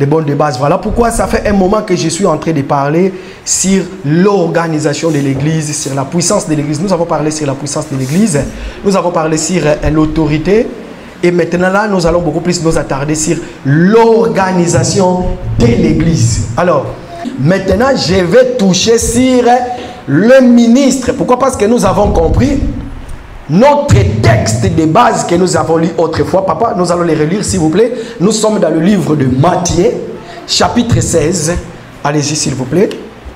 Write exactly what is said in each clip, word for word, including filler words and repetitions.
des bonnes de base. Voilà pourquoi ça fait un moment que je suis en train de parler sur l'organisation de l'Église, sur la puissance de l'Église. Nous avons parlé sur la puissance de l'Église, nous avons parlé sur euh, l'autorité. Et maintenant là, nous allons beaucoup plus nous attarder sur l'organisation de l'Église. Alors, maintenant, je vais toucher sur le ministre. Pourquoi? Parce que nous avons compris notre texte de base que nous avons lu autrefois. Papa, nous allons les relire s'il vous plaît. Nous sommes dans le livre de Matthieu, chapitre seize. Allez-y s'il vous plaît.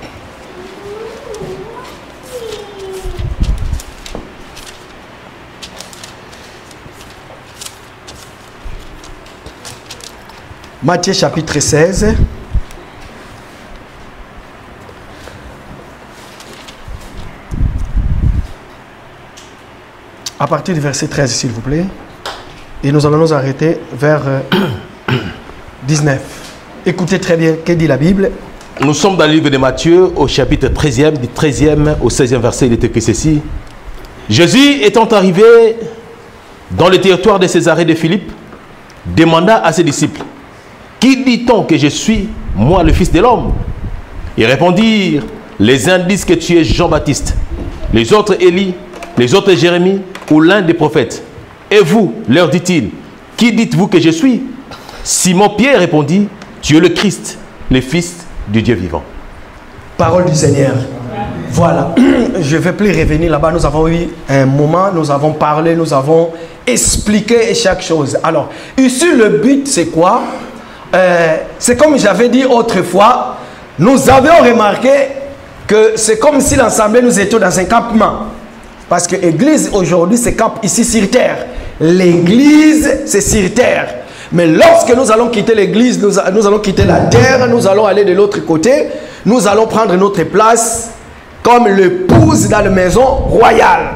Matthieu chapitre seize. À partir du verset treize, s'il vous plaît. Et nous allons nous arrêter vers euh, dix-neuf. Écoutez très bien, que dit la Bible? Nous sommes dans le livre de Matthieu, au chapitre treizième, du treizième au seizième verset, il est écrit ceci. Jésus étant arrivé dans le territoire de Césarée de Philippe, demanda à ses disciples, qui dit-on que je suis, moi le Fils de l'homme? Ils répondirent, les uns disent que tu es Jean-Baptiste, les autres Élie, les autres Jérémie, ou l'un des prophètes. Et vous, leur dit-il, qui dites-vous que je suis? Simon-Pierre répondit, tu es le Christ, le Fils du Dieu vivant. Parole du Seigneur. Voilà, je ne vais plus revenir là-bas. Nous avons eu un moment, nous avons parlé, nous avons expliqué chaque chose. Alors, ici, le but, c'est quoi? euh, C'est comme j'avais dit autrefois, nous avions remarqué que c'est comme si l'Assemblée, nous étions dans un campement. Parce que l'église aujourd'hui, c'est camp ici sur terre. L'église, c'est sur terre. Mais lorsque nous allons quitter l'église, nous, nous allons quitter la terre, nous allons aller de l'autre côté, nous allons prendre notre place comme l'épouse dans la maison royale.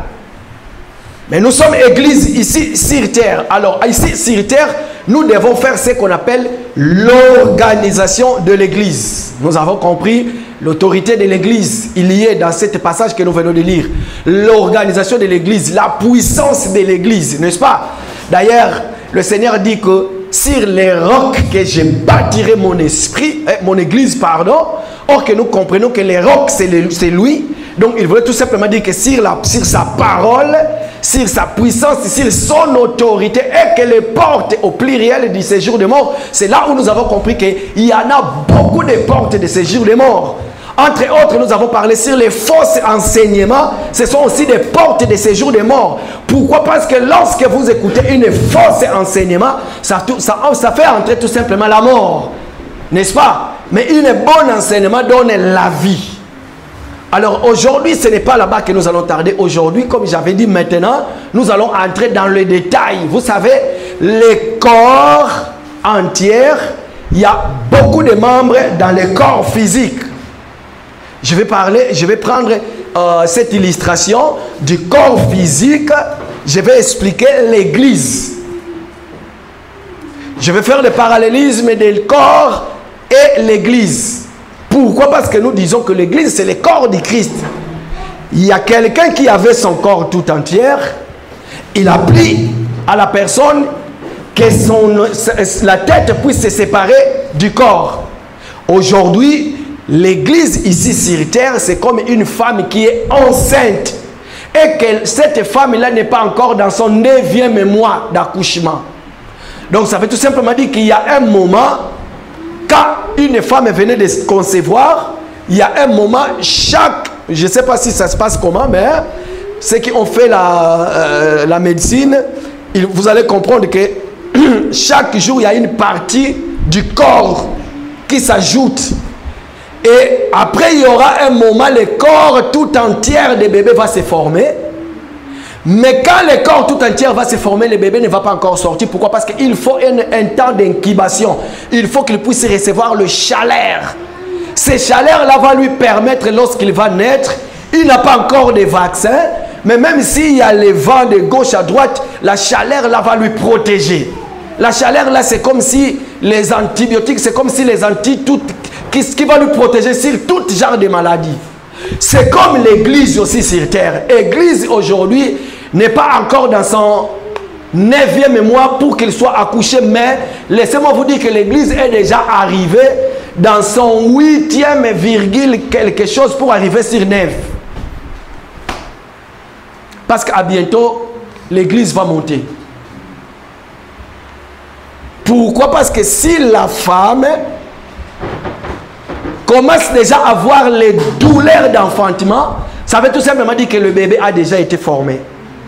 Mais nous sommes église ici sur terre. Alors ici sur terre, nous devons faire ce qu'on appelle l'organisation de l'église. Nous avons compris l'autorité de l'église. Il y est dans ce passage que nous venons de lire. L'organisation de l'église, la puissance de l'église, n'est-ce pas? D'ailleurs, le Seigneur dit que sur les rocs que je bâtirai mon esprit, eh, mon église, pardon. Or que nous comprenons que les rocs, c'est lui. Donc il voulait tout simplement dire que sur, la, sur sa parole, sur sa puissance, sur son autorité, et que les portes au pluriel du séjour des morts, c'est là où nous avons compris qu'il y en a beaucoup de portes de séjour des morts. Entre autres, nous avons parlé sur les faux enseignements. Ce sont aussi des portes de séjour des morts. Pourquoi? Parce que lorsque vous écoutez une fausse enseignement, ça, ça, ça fait entrer tout simplement la mort. N'est-ce pas? Mais une bonne enseignement donne la vie. Alors aujourd'hui, ce n'est pas là-bas que nous allons tarder. Aujourd'hui, comme j'avais dit maintenant, nous allons entrer dans le détail. Vous savez, les corps entiers, il y a beaucoup de membres dans le corps physique. Je vais parler, je vais prendre euh, cette illustration du corps physique. Je vais expliquer l'église. Je vais faire le parallélisme du corps et l'église. Pourquoi? Parce que nous disons que l'église, c'est le corps du Christ. Il y a quelqu'un qui avait son corps tout entier. Il a pris à la personne que son, la tête puisse se séparer du corps. Aujourd'hui, l'église ici sur terre, c'est comme une femme qui est enceinte. Et que cette femme-là n'est pas encore dans son neuvième mois d'accouchement. Donc ça veut tout simplement dire qu'il y a un moment, quand une femme venait de se concevoir, il y a un moment, chaque, je ne sais pas si ça se passe comment, mais ceux qui ont fait la, euh, la médecine, il, vous allez comprendre que chaque jour, il y a une partie du corps qui s'ajoute. Et après, il y aura un moment, le corps tout entier des bébés va se former. Mais quand le corps tout entier va se former, le bébé ne va pas encore sortir. Pourquoi? Parce qu'il faut un, un temps d'incubation. Il faut qu'il puisse recevoir le chaleur. Ce chaleur-là va lui permettre, lorsqu'il va naître, il n'a pas encore de vaccin, mais même s'il y a les vents de gauche à droite, la chaleur-là va lui protéger. La chaleur-là, c'est comme si les antibiotiques, c'est comme si les anti tout, qui, qui va lui protéger sur tout genre de maladies. C'est comme l'église aussi sur terre. L'église aujourd'hui n'est pas encore dans son neuvième mois pour qu'il soit accouché. Mais laissez-moi vous dire que l'église est déjà arrivée dans son huitième virgule quelque chose pour arriver sur neuf. Parce qu'à bientôt, l'église va monter. Pourquoi? Parce que si la femme commence déjà à avoir les douleurs d'enfantement, ça veut tout simplement dire que le bébé a déjà été formé.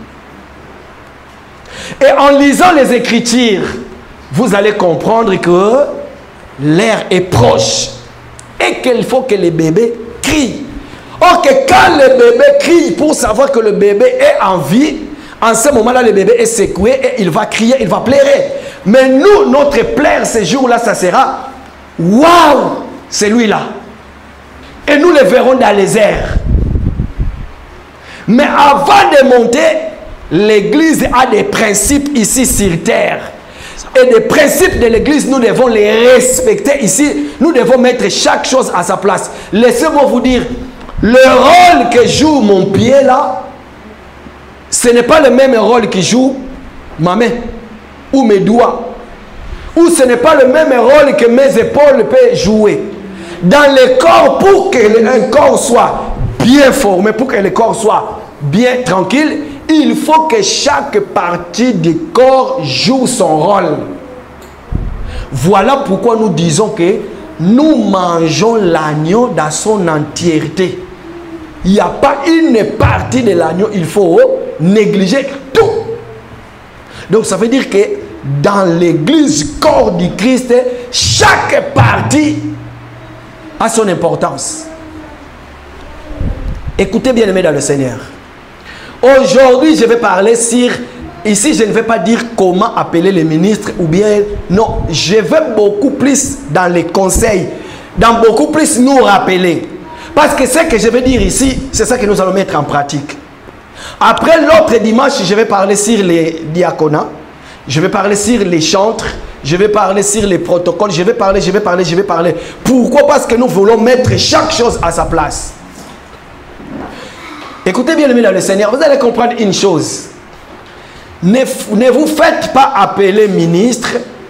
Et en lisant les Écritures, vous allez comprendre que l'heure est proche et qu'il faut que le bébé crie. Or que quand le bébé crie pour savoir que le bébé est en vie, en ce moment-là, le bébé est secoué et il va crier, il va pleurer. Mais nous, notre plaire ce jour-là, ça sera « Waouh, c'est lui-là ». Et nous le verrons dans les airs. Mais avant de monter, l'église a des principes ici sur terre. Et des principes de l'église, nous devons les respecter ici. Nous devons mettre chaque chose à sa place. Laissez-moi vous dire, le rôle que joue mon pied là, ce n'est pas le même rôle que joue ma main ou mes doigts. Ou ce n'est pas le même rôle que mes épaules peuvent jouer. Dans le corps, pour qu'un corps soit bien formé, pour que le corps soit bien tranquille, il faut que chaque partie du corps joue son rôle. Voilà pourquoi nous disons que nous mangeons l'agneau dans son entièreté. Il n'y a pas une partie de l'agneau, il faut négliger tout. Donc ça veut dire que dans l'église corps du Christ, chaque partie a son importance. Écoutez bien aimés dans le Seigneur. Aujourd'hui, je vais parler sur... Ici, je ne vais pas dire comment appeler les ministres ou bien... Non, je vais beaucoup plus dans les conseils, dans beaucoup plus nous rappeler. Parce que ce que je vais dire ici, c'est ça que nous allons mettre en pratique. Après l'autre dimanche, je vais parler sur les diaconats, je vais parler sur les chantres, je vais parler sur les protocoles, je vais parler, je vais parler, je vais parler. Pourquoi? Parce que nous voulons mettre chaque chose à sa place. Écoutez bien, aimés dans le Seigneur, vous allez comprendre une chose. Ne, ne vous faites pas appeler ministre,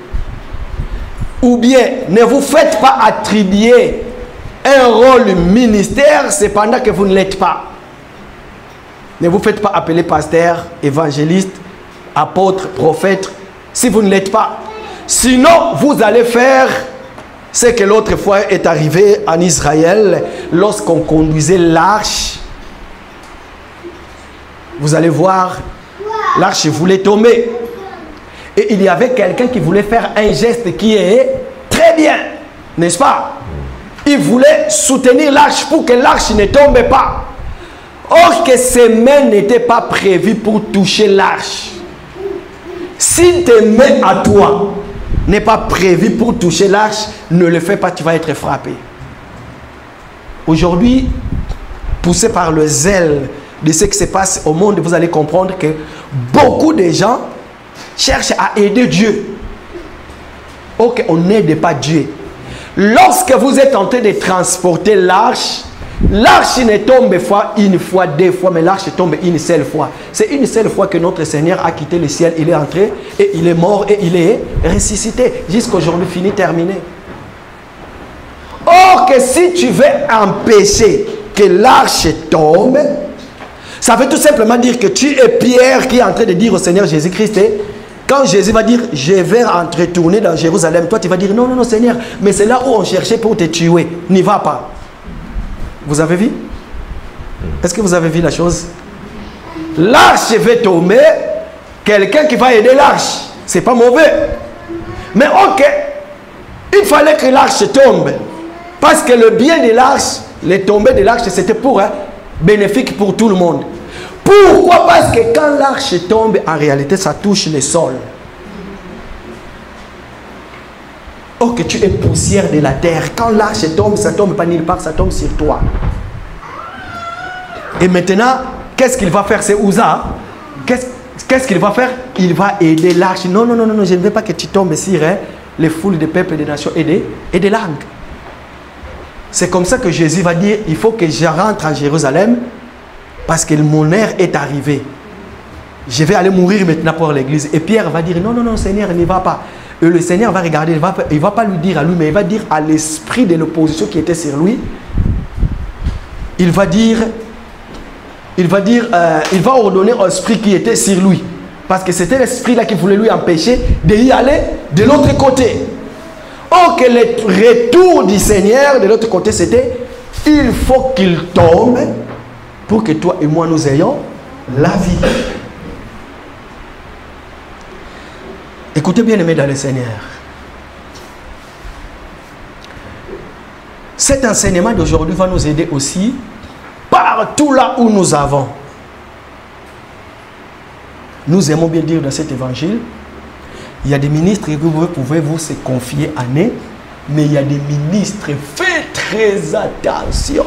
ou bien ne vous faites pas attribuer un rôle ministère cependant que vous ne l'êtes pas. Ne vous faites pas appeler pasteur, évangéliste, apôtre, prophète, si vous ne l'êtes pas. Sinon, vous allez faire ce que l'autre fois est arrivé en Israël lorsqu'on conduisait l'arche. Vous allez voir, l'arche voulait tomber. Et il y avait quelqu'un qui voulait faire un geste qui est très bien, n'est-ce pas? Il voulait soutenir l'arche pour que l'arche ne tombe pas. Or que ses mains n'étaient pas prévues pour toucher l'arche. Si tes mains à toi n'est pas prévues pour toucher l'arche, ne le fais pas, tu vas être frappé. Aujourd'hui, poussé par le zèle de ce qui se passe au monde, vous allez comprendre que beaucoup de gens cherchent à aider Dieu. Ok, on n'aide pas Dieu. Lorsque vous êtes en train de transporter l'arche, l'arche ne tombe pas une fois, deux fois, mais l'arche tombe une seule fois. C'est une seule fois que notre Seigneur a quitté le ciel, il est entré et il est mort et il est ressuscité. Jusqu'aujourd'hui, fini, terminé. Or que si tu veux empêcher que l'arche tombe, ça veut tout simplement dire que tu es Pierre qui est en train de dire au Seigneur Jésus-Christ, quand Jésus va dire, je vais retourner dans Jérusalem, toi tu vas dire, non, non, non Seigneur, mais c'est là où on cherchait pour te tuer, n'y va pas. Vous avez vu? Est-ce que vous avez vu la chose? L'arche va tomber, quelqu'un qui va aider l'arche, c'est pas mauvais. Mais ok, il fallait que l'arche tombe, parce que le bien de l'arche, les tombées de l'arche, c'était pour hein, bénéfique pour tout le monde. Pourquoi? Parce que quand l'arche tombe, en réalité, ça touche le sol. Oh, que tu es poussière de la terre. Quand l'arche tombe, ça tombe pas nulle part, ça tombe sur toi. Et maintenant, qu'est-ce qu'il va faire? C'est Uza. Qu'est-ce qu'est-ce qu'il va faire? Il va aider l'arche. Non, non, non, non, je ne veux pas que tu tombes sur hein, les foules de peuples, des nations et des, et des langues. C'est comme ça que Jésus va dire, il faut que je rentre en Jérusalem parce que mon heure est arrivée. je vais aller mourir maintenant pour l'église. Et Pierre va dire, non, non, non, Seigneur, n'y va pas. Et le Seigneur va regarder, il ne va, il va pas lui dire à lui, mais il va dire à l'esprit de l'opposition qui était sur lui. Il va dire, il va dire, euh, il va ordonner à l'esprit qui était sur lui. Parce que c'était l'esprit-là qui voulait lui empêcher d'y aller de l'autre côté. Or que le retour du Seigneur de l'autre côté, c'était, il faut qu'il tombe pour que toi et moi nous ayons la vie. Écoutez bien, aimés dans le Seigneur. Cet enseignement d'aujourd'hui va nous aider aussi partout là où nous avons. Nous aimons bien dire dans cet évangile, il y a des ministres que vous pouvez vous se confier à eux, mais il y a des ministres, faites très attention.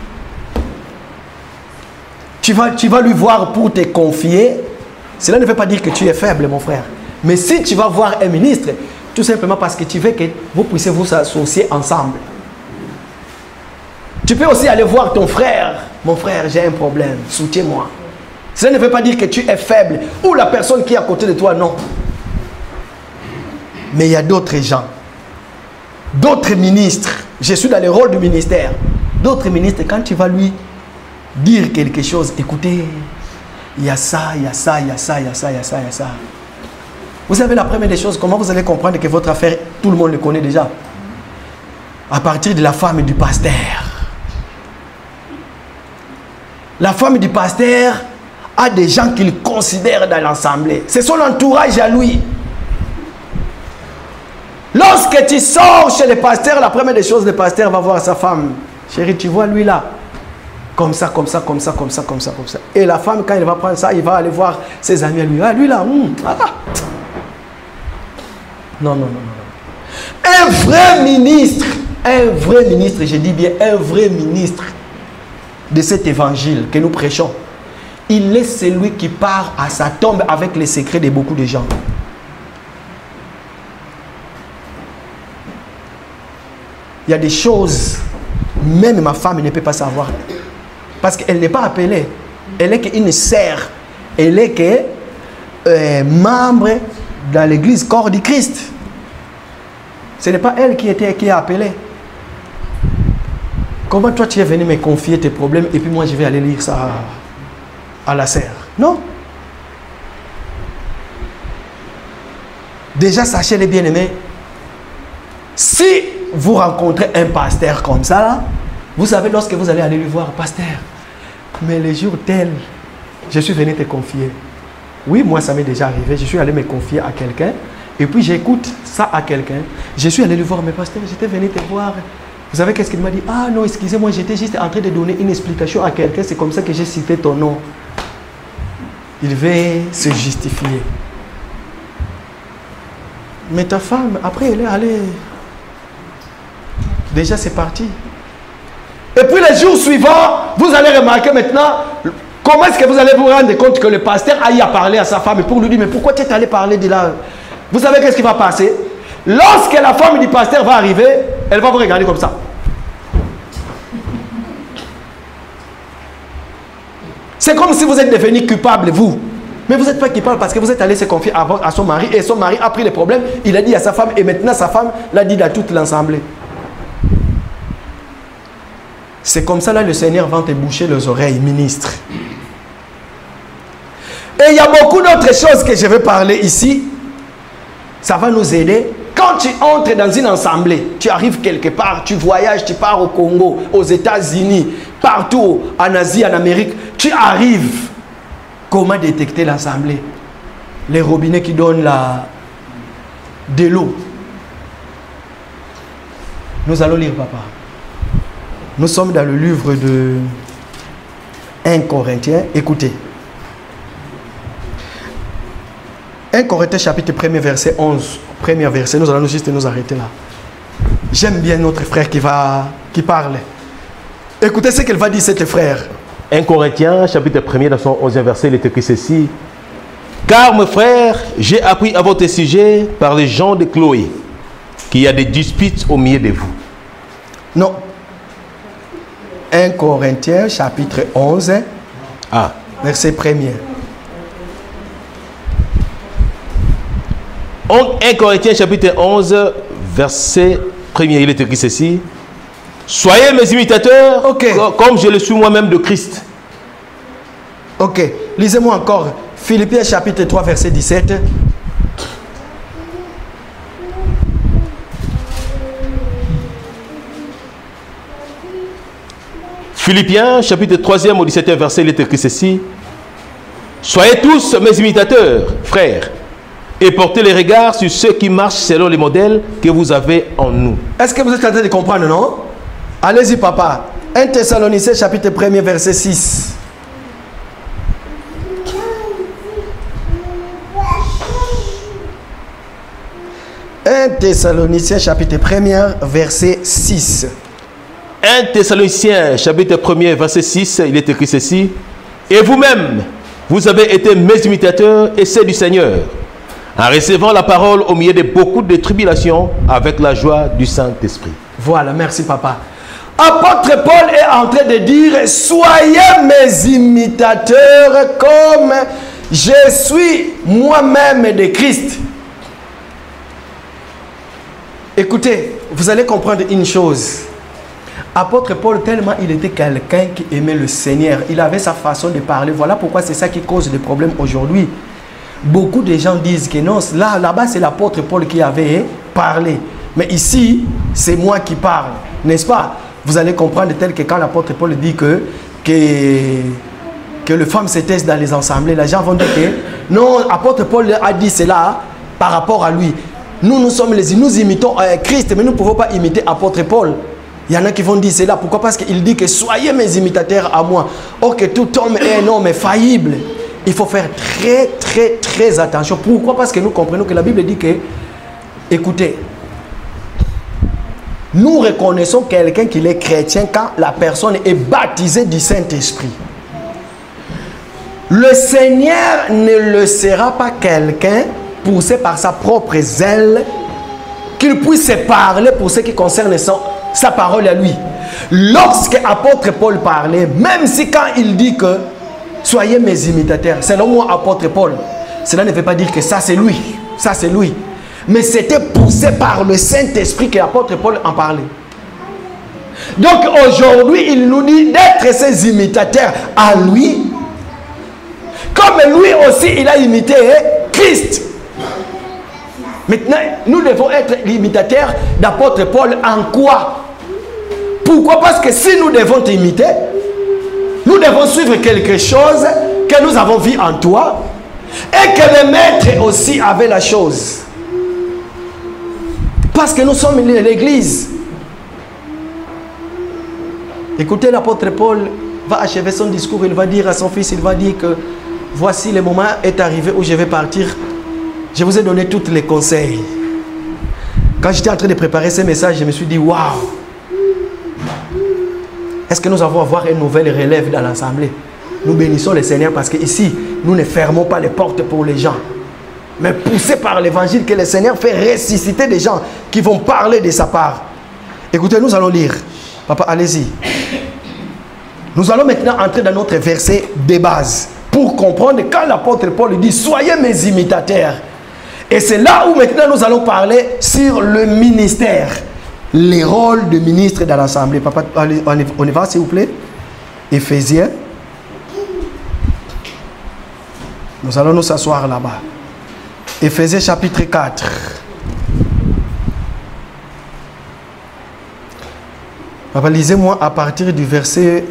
Tu vas, tu vas lui voir pour te confier. Cela ne veut pas dire que tu es faible, mon frère. Mais si tu vas voir un ministre, tout simplement parce que tu veux que vous puissiez vous associer ensemble. Tu peux aussi aller voir ton frère. Mon frère, j'ai un problème, soutiens-moi. Cela ne veut pas dire que tu es faible ou la personne qui est à côté de toi, non. Mais il y a d'autres gens, d'autres ministres. Je suis dans le rôle du ministère. D'autres ministres, quand tu vas lui dire quelque chose, écoutez, il y a ça, il y a ça, il y a ça, il y a ça, il y a ça, il y a ça. Vous savez, la première des choses, comment vous allez comprendre que votre affaire, tout le monde le connaît déjà? À partir de la femme du pasteur. La femme du pasteur a des gens qu'il considère dans l'assemblée. C'est son entourage à lui. Lorsque tu sors chez le pasteur, la première des choses, le pasteur va voir sa femme. Chérie, tu vois lui là? Comme ça, comme ça, comme ça, comme ça, comme ça, comme ça. Et la femme, quand il va prendre ça, il va aller voir ses amis à lui. Ah, lui là, hum, ah. Non, non, non, non. Un vrai ministre, un vrai ministre, je dis bien un vrai ministre de cet évangile que nous prêchons, il est celui qui part à sa tombe avec les secrets de beaucoup de gens. Il y a des choses, même ma femme ne peut pas savoir. Parce qu'elle n'est pas appelée. Elle est qu'une sœur. Elle est que euh, membre dans l'église corps du Christ. Ce n'est pas elle qui était qui est appelée. Comment toi tu es venu me confier tes problèmes et puis moi je vais aller lire ça à, à la sœur? Non. Déjà sachez les bien-aimés, si vous rencontrez un pasteur comme ça, là, vous savez lorsque vous allez aller lui voir, pasteur, mais le jour tel, je suis venu te confier. Oui, moi ça m'est déjà arrivé, je suis allé me confier à quelqu'un et puis j'écoute ça à quelqu'un. Je suis allé lui voir, mais pasteur, j'étais venu te voir. Vous savez qu'est-ce qu'il m'a dit? Ah non, excusez-moi, j'étais juste en train de donner une explication à quelqu'un, c'est comme ça que j'ai cité ton nom. Il veut se justifier. Mais ta femme, après elle est allée. Déjà c'est parti. Et puis les jours suivants, vous allez remarquer maintenant, comment est-ce que vous allez vous rendre compte que le pasteur a eu à parler à sa femme pour lui dire, mais pourquoi tu es allé parler de là? Vous savez qu'est-ce qui va passer? Lorsque la femme du pasteur va arriver, elle va vous regarder comme ça. C'est comme si vous êtes devenu coupable, vous. Mais vous n'êtes pas coupable parce que vous êtes allé se confier à, à son mari et son mari a pris les problèmes. Il a dit à sa femme et maintenant sa femme l'a dit à toute l'assemblée. C'est comme ça là le Seigneur va te boucher les oreilles, ministre. Et il y a beaucoup d'autres choses que je vais parler ici. Ça va nous aider. Quand tu entres dans une assemblée, tu arrives quelque part, tu voyages, tu pars au Congo, aux États-Unis, partout, en Asie, en Amérique, tu arrives. Comment détecter l'assemblée? Les robinets qui donnent la... de l'eau. Nous allons lire, papa. Nous sommes dans le livre de un Corinthiens. Écoutez. un Corinthiens chapitre premier verset onze. Premier verset. Nous allons juste nous arrêter là. J'aime bien notre frère qui, va, qui parle. Écoutez ce qu'il va dire, cet frère. un Corinthiens chapitre premier dans son onzième verset, il est écrit ceci. Car mes frères, j'ai appris à votre sujet par les gens de Chloé qu'il y a des disputes au milieu de vous. Non. un Corinthiens chapitre onze, ah. verset premier. un Corinthiens chapitre onze, verset premier, il est écrit ceci. Soyez mes imitateurs, okay. comme je le suis moi-même de Christ. Ok, lisez-moi encore Philippiens chapitre trois, verset dix-sept. Philippiens chapitre trois au dix-septième verset, il est écrit ceci. Soyez tous mes imitateurs, frères, et portez les regards sur ceux qui marchent selon les modèles que vous avez en nous. Est-ce que vous êtes en train de comprendre, non? Allez-y, papa. un Thessaloniciens chapitre un, verset six. un Thessaloniciens chapitre un, verset six. un Thessaloniciens chapitre un, verset six, il est écrit ceci. Et vous-même, vous avez été mes imitateurs et ceux du Seigneur, en recevant la parole au milieu de beaucoup de tribulations avec la joie du Saint-Esprit. Voilà, merci papa. Apôtre Paul est en train de dire, soyez mes imitateurs comme je suis moi-même de Christ. Écoutez, vous allez comprendre une chose. Apôtre Paul, tellement il était quelqu'un qui aimait le Seigneur, il avait sa façon de parler. Voilà pourquoi c'est ça qui cause des problèmes aujourd'hui. Beaucoup de gens disent que non, là, là-bas c'est l'apôtre Paul qui avait parlé. Mais ici, c'est moi qui parle, n'est-ce pas? Vous allez comprendre tel que quand l'apôtre Paul dit que, que, que les femmes se taisent dans les assemblées, les gens vont dire que non, l'apôtre Paul a dit cela par rapport à lui. Nous, nous sommes les, nous imitons euh, Christ, mais nous ne pouvons pas imiter l'apôtre Paul. Il y en a qui vont dire cela. Pourquoi? Parce qu'il dit que soyez mes imitateurs à moi. Or que tout homme est un homme faillible. Il faut faire très, très, très attention. Pourquoi? Parce que nous comprenons que la Bible dit que, écoutez, nous reconnaissons quelqu'un qui est chrétien quand la personne est baptisée du Saint-Esprit. Le Seigneur ne le sera pas quelqu'un poussé par sa propre zèle, qu'il puisse parler pour ce qui concerne son, sa parole à lui. Lorsque l'apôtre Paul parlait, même si quand il dit que soyez mes imitateurs, selon moi, apôtre Paul, cela ne veut pas dire que ça c'est lui, ça c'est lui. Mais c'était poussé par le Saint-Esprit que l'apôtre Paul en parlait. Donc aujourd'hui, il nous dit d'être ses imitateurs à lui, comme lui aussi il a imité Christ. Maintenant, nous devons être l'imitateur d'apôtre Paul en quoi? Pourquoi? Parce que si nous devons t'imiter, nous devons suivre quelque chose que nous avons vu en toi et que le maître aussi avait la chose. Parce que nous sommes l'église. Écoutez, l'apôtre Paul va achever son discours, il va dire à son fils, il va dire que voici le moment est arrivé où je vais partir. Je vous ai donné tous les conseils. Quand j'étais en train de préparer ces messages, je me suis dit, waouh! Est-ce que nous allons avoir une nouvelle relève dans l'assemblée? Nous bénissons le Seigneur parce qu'ici, nous ne fermons pas les portes pour les gens. Mais poussés par l'évangile que le Seigneur fait ressusciter des gens qui vont parler de sa part. Écoutez, nous allons lire. Papa, allez-y. Nous allons maintenant entrer dans notre verset de base pour comprendre quand l'apôtre Paul dit « Soyez mes imitateurs ». Et c'est là où maintenant nous allons parler sur le ministère. Les rôles de ministre dans l'assemblée. Papa, allez, on y va s'il vous plaît. Éphésiens. Nous allons nous asseoir là-bas. Éphésiens chapitre quatre. Papa, lisez-moi à partir du verset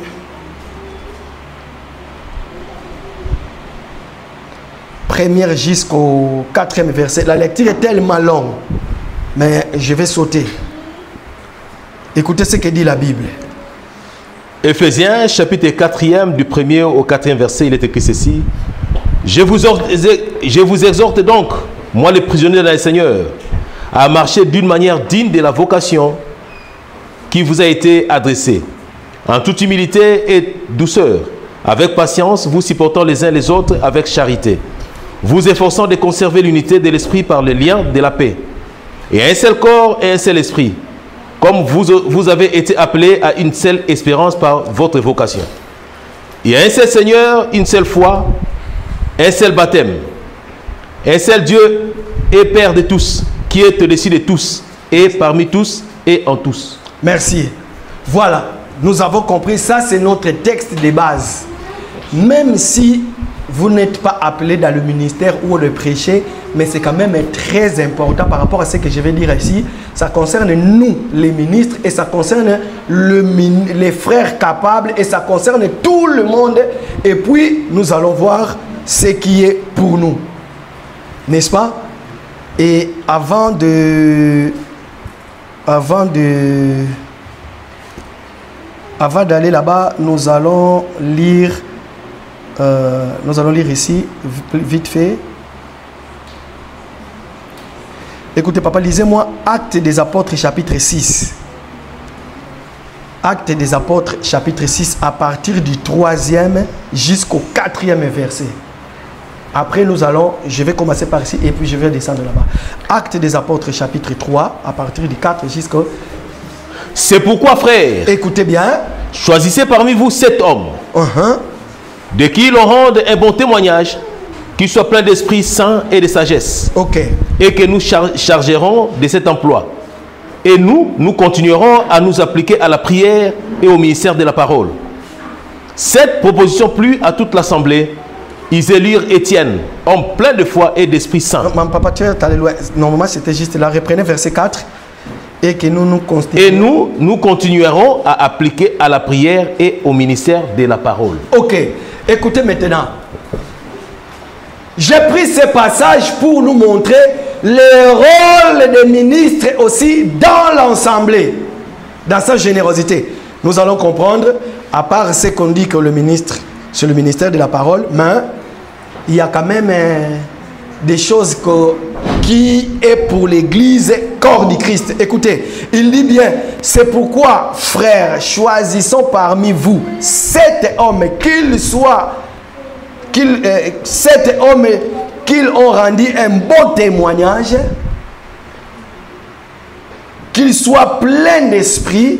premier jusqu'au quatrième verset. La lecture est tellement longue, mais je vais sauter. Écoutez ce que dit la Bible. Éphésiens chapitre quatrième du premier au quatrième verset, il est écrit ceci. Je vous, je vous exhorte donc, moi les prisonniers dans le Seigneur, à marcher d'une manière digne de la vocation qui vous a été adressée, en toute humilité et douceur, avec patience, vous supportant les uns les autres avec charité, vous efforçant de conserver l'unité de l'esprit par le lien de la paix, et un seul corps et un seul esprit, comme vous, vous avez été appelés à une seule espérance par votre vocation. Il y a un seul Seigneur, une seule foi, un seul baptême, Un seul Dieu et Père de tous, qui est au-dessus de tous, et parmi tous, et en tous. Merci. Voilà, nous avons compris, ça c'est notre texte de base. Même si vous n'êtes pas appelé dans le ministère ou le prêcher, mais c'est quand même très important par rapport à ce que je vais dire ici. Ça concerne nous, les ministres, et ça concerne le, les frères capables, et ça concerne tout le monde. Et puis, nous allons voir ce qui est pour nous. N'est-ce pas? Et avant de... Avant de... Avant d'aller là-bas, nous allons lire... Euh, nous allons lire ici, vite fait. Écoutez, papa, lisez-moi Actes des Apôtres, chapitre six. Actes des Apôtres, chapitre six, à partir du troisième jusqu'au quatrième verset. Après, nous allons, je vais commencer par ici et puis je vais descendre là-bas. Actes des Apôtres, chapitre trois, à partir du quatre jusqu'au... C'est pourquoi, frères, écoutez bien, choisissez parmi vous sept hommes, uh-huh, de qui l'on rende un bon témoignage, qui soit plein d'Esprit Saint et de sagesse, ok, et que nous char chargerons de cet emploi. Et nous, nous continuerons à nous appliquer à la prière et au ministère de la parole. Cette proposition plut à toute l'assemblée. Ils élirent Étienne, homme plein de foi et d'Esprit Saint. Mon papa, tu es allé loin. Normalement, c'était juste là. Reprenez verset quatre. Et que nous nous Et nous, nous continuerons à appliquer à la prière et au ministère de la parole. Ok. Écoutez maintenant. J'ai pris ce passage pour nous montrer le rôle des ministres aussi dans l'assemblée, dans sa générosité. Nous allons comprendre, à part ce qu'on dit que le ministre, c'est le ministère de la parole, mais il y a quand même euh, des choses que, qui est pour l'Église corps du Christ. Écoutez, il dit bien, c'est pourquoi, frères, choisissons parmi vous sept hommes, qu'ils soient, qu'ils, euh, sept hommes qu'ils ont rendu un bon témoignage, qu'ils soient pleins d'esprit,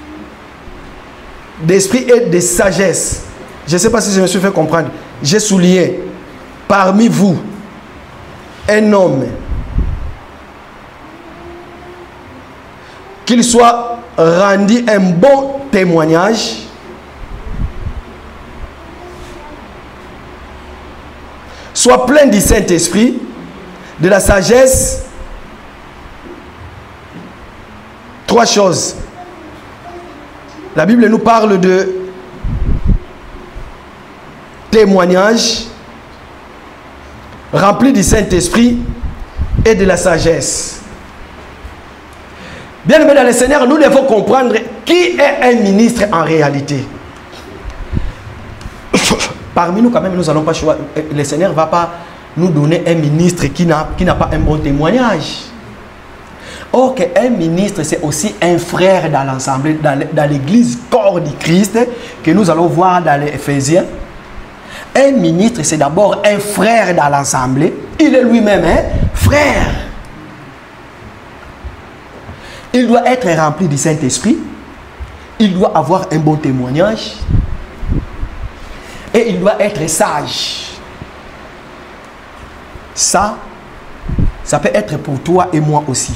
d'esprit et de sagesse. Je ne sais pas si je me suis fait comprendre. J'ai souligné, parmi vous, un homme, qu'il soit rendu un bon témoignage, soit plein du Saint-Esprit, de la sagesse. Trois choses. La Bible nous parle de témoignage, rempli du Saint-Esprit et de la sagesse. Bien aimé dans le Seigneur, nous devons comprendre qui est un ministre en réalité. Parmi nous, quand même, nous n'allons pas choisir. Le Seigneur ne va pas nous donner un ministre qui n'a qui n'a pas un bon témoignage. Or, qu'un ministre, c'est aussi un frère dans l'ensemble, dans l'église corps du Christ, que nous allons voir dans les Éphésiens. Un ministre, c'est d'abord un frère dans l'assemblée. Il est lui-même un frère. Il doit être rempli du Saint-Esprit. Il doit avoir un bon témoignage. Et il doit être sage. Ça, ça peut être pour toi et moi aussi.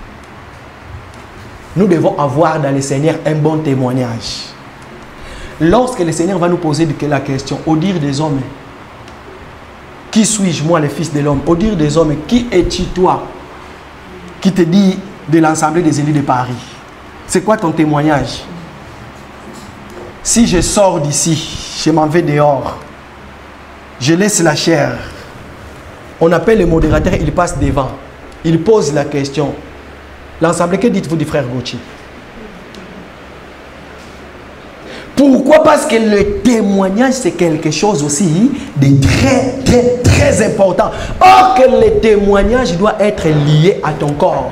Nous devons avoir dans le Seigneur un bon témoignage. Lorsque le Seigneur va nous poser la question, au dire des hommes, qui suis-je, moi, le Fils de l'homme? Au dire des hommes, qui es-tu, toi, qui te dit de l'Assemblée des élus de Paris? C'est quoi ton témoignage? Si je sors d'ici, je m'en vais dehors, je laisse la chair, on appelle le modérateur, il passe devant, il pose la question. L'Assemblée, que dites-vous du frère Gauthier? Pourquoi? Parce que le témoignage, c'est quelque chose aussi de très, très, très important. Or, que le témoignage doit être lié à ton corps.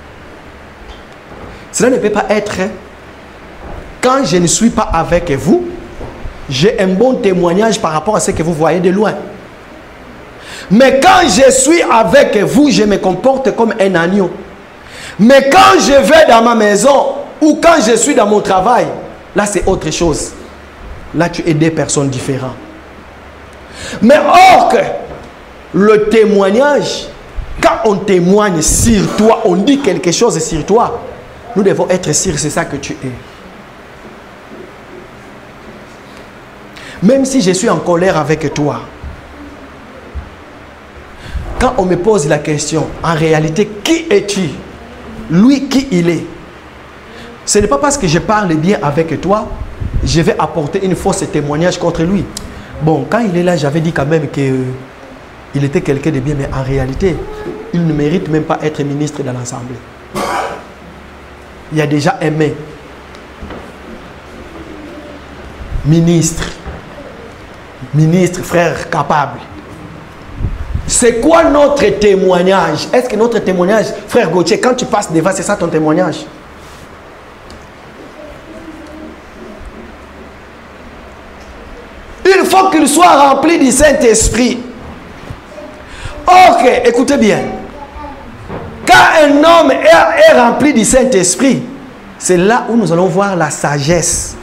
Cela ne peut pas être, quand je ne suis pas avec vous, j'ai un bon témoignage par rapport à ce que vous voyez de loin. Mais quand je suis avec vous, je me comporte comme un agneau. Mais quand je vais dans ma maison ou quand je suis dans mon travail, là c'est autre chose. Là tu es des personnes différentes. Mais or que le témoignage, quand on témoigne sur toi, on dit quelque chose sur toi, nous devons être sûrs, c'est ça que tu es. Même si je suis en colère avec toi, quand on me pose la question, en réalité, qui es-tu? Lui, qui il est? Ce n'est pas parce que je parle bien avec toi, je vais apporter une fausse témoignage contre lui. Bon, quand il est là, j'avais dit quand même qu'il était quelqu'un de bien, mais en réalité, il ne mérite même pas être ministre dans l'Assemblée. Il y a déjà aimé. Ministre. Ministre, frère capable. C'est quoi notre témoignage? Est-ce que notre témoignage, frère Gauthier, quand tu passes devant, c'est ça ton témoignage? Il faut qu'il soit rempli du Saint-Esprit. Ok, écoutez bien. Quand un homme est, est rempli du Saint-Esprit, c'est là où nous allons voir la sagesse,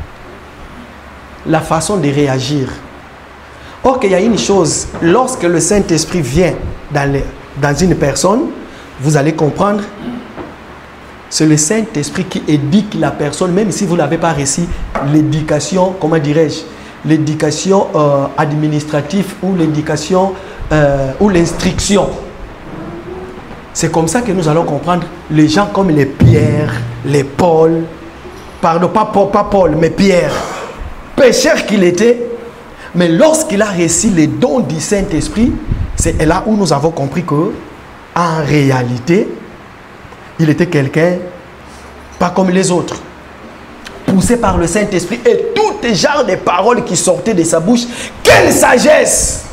la façon de réagir. Ok, il y a une chose, lorsque le Saint-Esprit vient dans, les, dans une personne, vous allez comprendre, c'est le Saint-Esprit qui éduque la personne, même si vous n'avez pas reçu l'éducation, comment dirais-je, l'éducation euh, administrative ou l'éducation euh, ou l'instruction. C'est comme ça que nous allons comprendre les gens comme les Pierre, les Paul, pardon, pas Paul, pas Paul mais Pierre, pécheur qu'il était, mais lorsqu'il a reçu les dons du Saint-Esprit, c'est là où nous avons compris que, en réalité, il était quelqu'un pas comme les autres, poussé par le Saint-Esprit et tout les genres de paroles qui sortaient de sa bouche. Quelle sagesse!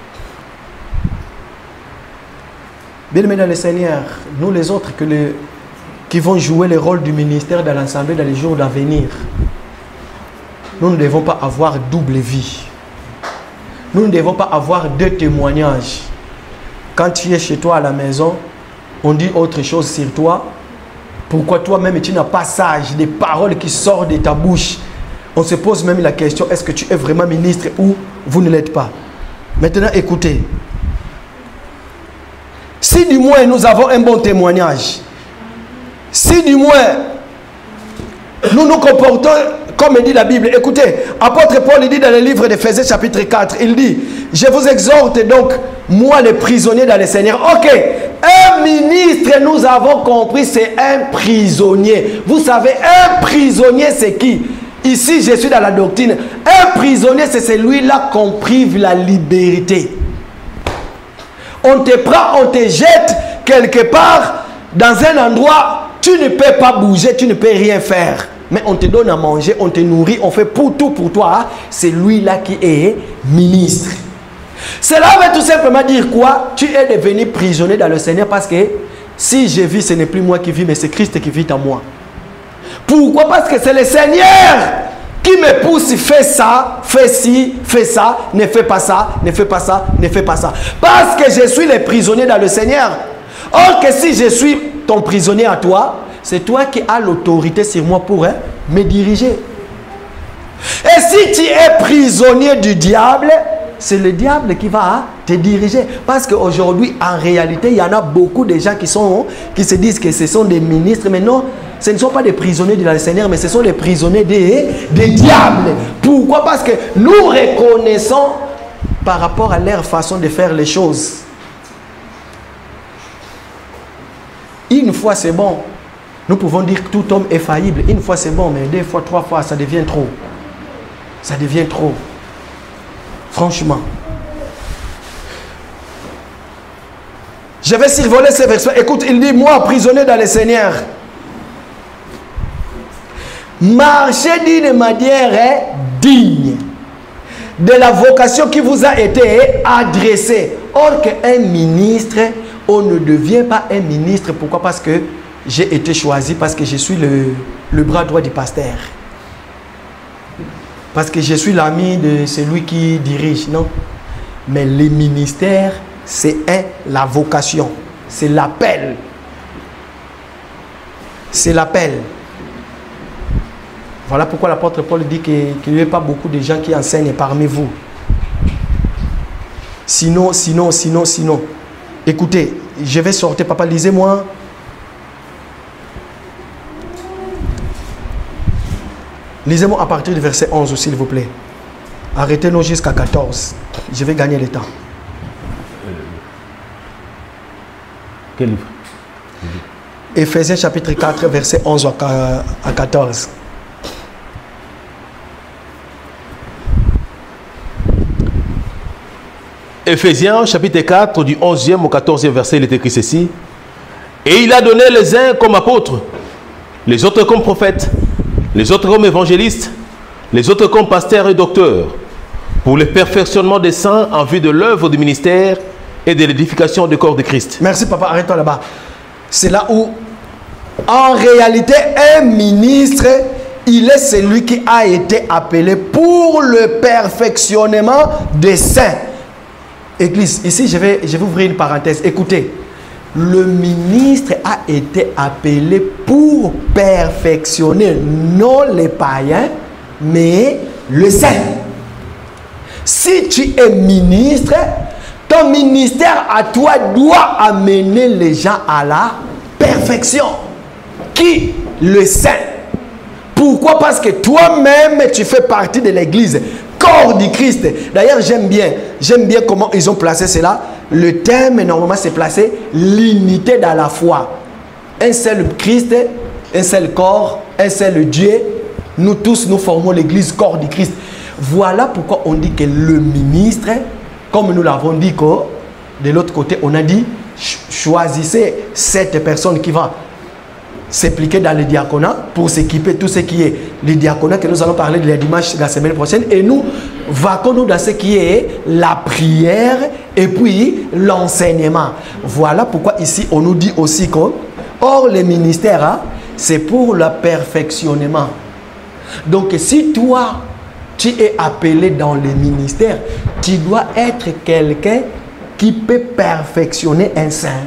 Bien-aimés dans le Seigneur, nous les autres que les, qui vont jouer le rôle du ministère dans l'Assemblée dans les jours d'avenir, nous ne devons pas avoir double vie. Nous ne devons pas avoir deux témoignages. Quand tu es chez toi à la maison, on dit autre chose sur toi. Pourquoi toi-même tu n'as pas sage des paroles qui sortent de ta bouche? On se pose même la question, est-ce que tu es vraiment ministre ou vous ne l'êtes pas? Maintenant, écoutez. Si du moins nous avons un bon témoignage, si du moins nous nous comportons comme dit la Bible, écoutez, apôtre Paul il dit dans le livre d'Éphésiens chapitre quatre, il dit, je vous exhorte donc, moi les prisonniers dans le Seigneur. Ok, un ministre, nous avons compris, c'est un prisonnier. Vous savez, un prisonnier c'est qui? Ici, je suis dans la doctrine. Un prisonnier, c'est celui-là qu'on prive la liberté. On te prend, on te jette quelque part dans un endroit, tu ne peux pas bouger, tu ne peux rien faire. Mais on te donne à manger, on te nourrit, on fait pour tout pour toi. C'est lui-là qui est ministre. Cela veut tout simplement dire quoi? Tu es devenu prisonnier dans le Seigneur parce que si je vis, ce n'est plus moi qui vis, mais c'est Christ qui vit en moi. Pourquoi? Parce que c'est le Seigneur qui me pousse, fais ça, fais ci, fais ça, ne fais pas ça, ne fais pas ça, ne fais pas ça. Parce que je suis le prisonnier dans le Seigneur. Or que si je suis ton prisonnier à toi, c'est toi qui as l'autorité sur moi pour hein, me diriger. Et si tu es prisonnier du diable, c'est le diable qui va hein, te diriger. Parce qu'aujourd'hui, en réalité, il y en a beaucoup de gens qui, sont, qui se disent que ce sont des ministres, mais non, ce ne sont pas des prisonniers du Seigneur, mais ce sont des prisonniers des, des diables. Pourquoi? Parce que nous reconnaissons par rapport à leur façon de faire les choses. Une fois c'est bon. Nous pouvons dire que tout homme est faillible. Une fois c'est bon, mais deux fois, trois fois, ça devient trop. Ça devient trop. Franchement. Je vais survoler ces versets. Écoute, il dit, moi, prisonnier dans le Seigneur, marchez d'une manière digne de la vocation qui vous a été adressée. Or qu'un ministre, on ne devient pas un ministre. Pourquoi? Parce que j'ai été choisi, parce que je suis le, le bras droit du pasteur. Parce que je suis l'ami de celui qui dirige. Non. Mais le ministère, c'est la vocation. C'est l'appel. C'est l'appel. Voilà pourquoi l'apôtre Paul dit qu'il n'y a pas beaucoup de gens qui enseignent parmi vous. Sinon, sinon, sinon, sinon. Écoutez, je vais sortir, papa, lisez-moi. Lisez-moi à partir du verset onze, s'il vous plaît. Arrêtez-nous jusqu'à quatorze. Je vais gagner le temps. Quel livre? Éphésiens chapitre quatre, verset onze à quatorze. Éphésiens chapitre quatre, du onzième au quatorzième verset, il est écrit ceci. Et il a donné les uns comme apôtres, les autres comme prophètes, les autres comme évangélistes, les autres comme pasteurs et docteurs, pour le perfectionnement des saints en vue de l'œuvre du ministère et de l'édification du corps de Christ. Merci papa, arrête-toi là-bas. C'est là où, en réalité, un ministre, il est celui qui a été appelé pour le perfectionnement des saints. Église, ici je vais, je vais ouvrir une parenthèse. Écoutez, le ministre a été appelé pour perfectionner non les païens, mais le saint. Si tu es ministre, ton ministère à toi doit amener les gens à la perfection. Qui? Le saint. Pourquoi? Parce que toi-même, tu fais partie de l'église, corps du Christ. D'ailleurs, j'aime bien, j'aime bien comment ils ont placé cela. Le thème, normalement, c'est placé l'unité dans la foi. Un seul Christ, un seul corps, un seul Dieu. Nous tous, nous formons l'église, corps du Christ. Voilà pourquoi on dit que le ministre, comme nous l'avons dit, que de l'autre côté, on a dit, choisissez cette personne qui va s'impliquer dans le diaconat pour s'équiper tout ce qui est le diaconat que nous allons parler de la dimanche de la semaine prochaine, et nous vaquons-nous dans ce qui est la prière et puis l'enseignement. Voilà pourquoi ici on nous dit aussi que or le ministère hein, c'est pour le perfectionnement. Donc si toi tu es appelé dans le ministère, tu dois être quelqu'un qui peut perfectionner un saint.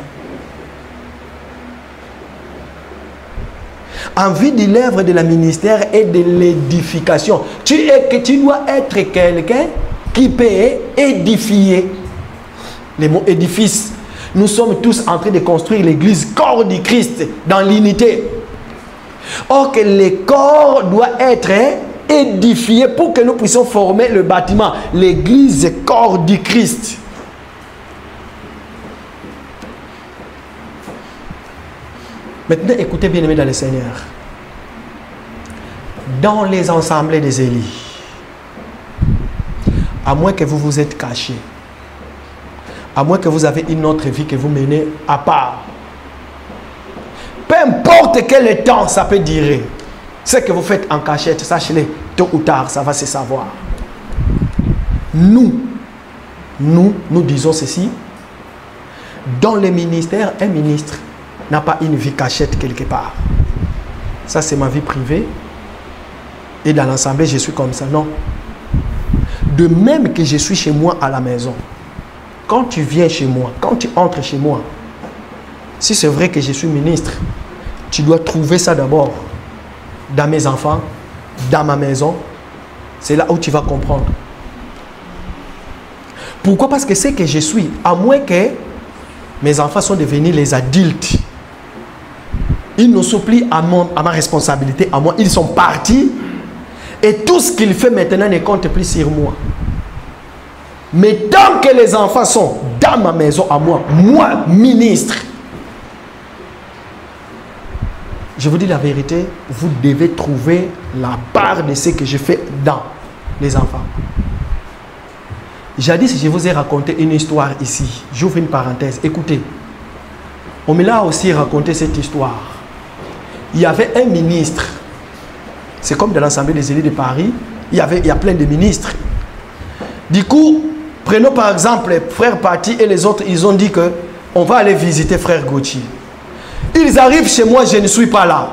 En vue de l'œuvre de la ministère et de l'édification. Tu, es, tu dois être quelqu'un qui peut édifier. Le mot édifice. Nous sommes tous en train de construire l'église, corps du Christ, dans l'unité. Or que le corps doit être édifié pour que nous puissions former le bâtiment. L'église, corps du Christ. Maintenant, écoutez bien aimés dans le Seigneur. Dans les assemblées des Élis, à moins que vous vous êtes caché, à moins que vous avez une autre vie que vous menez à part, peu importe quel temps ça peut durer, ce que vous faites en cachette, sachez-le, tôt ou tard, ça va se savoir. Nous, nous, nous disons ceci, dans le ministère, un ministre n'a pas une vie cachette quelque part. Ça, c'est ma vie privée. Et dans l'assemblée, je suis comme ça. Non. De même que je suis chez moi à la maison. Quand tu viens chez moi, quand tu entres chez moi, si c'est vrai que je suis ministre, tu dois trouver ça d'abord dans mes enfants, dans ma maison. C'est là où tu vas comprendre. Pourquoi? Parce que c'est que je suis, à moins que mes enfants sont devenus les adultes, ils ne sont plus à, mon, à ma responsabilité, à moi. Ils sont partis. Et tout ce qu'ils font maintenant ne compte plus sur moi. Mais tant que les enfants sont dans ma maison à moi, moi, ministre, je vous dis la vérité, vous devez trouver la part de ce que je fais dans les enfants. Jadis, je vous ai raconté une histoire ici. J'ouvre une parenthèse. Écoutez, on me l'a aussi raconté cette histoire. Il y avait un ministre, c'est comme dans l'Assemblée des élus de Paris, il y, avait, il y a plein de ministres. Du coup, prenons par exemple Frère Pati et les autres, ils ont dit que on va aller visiter Frère Gauthier. Ils arrivent chez moi, je ne suis pas là.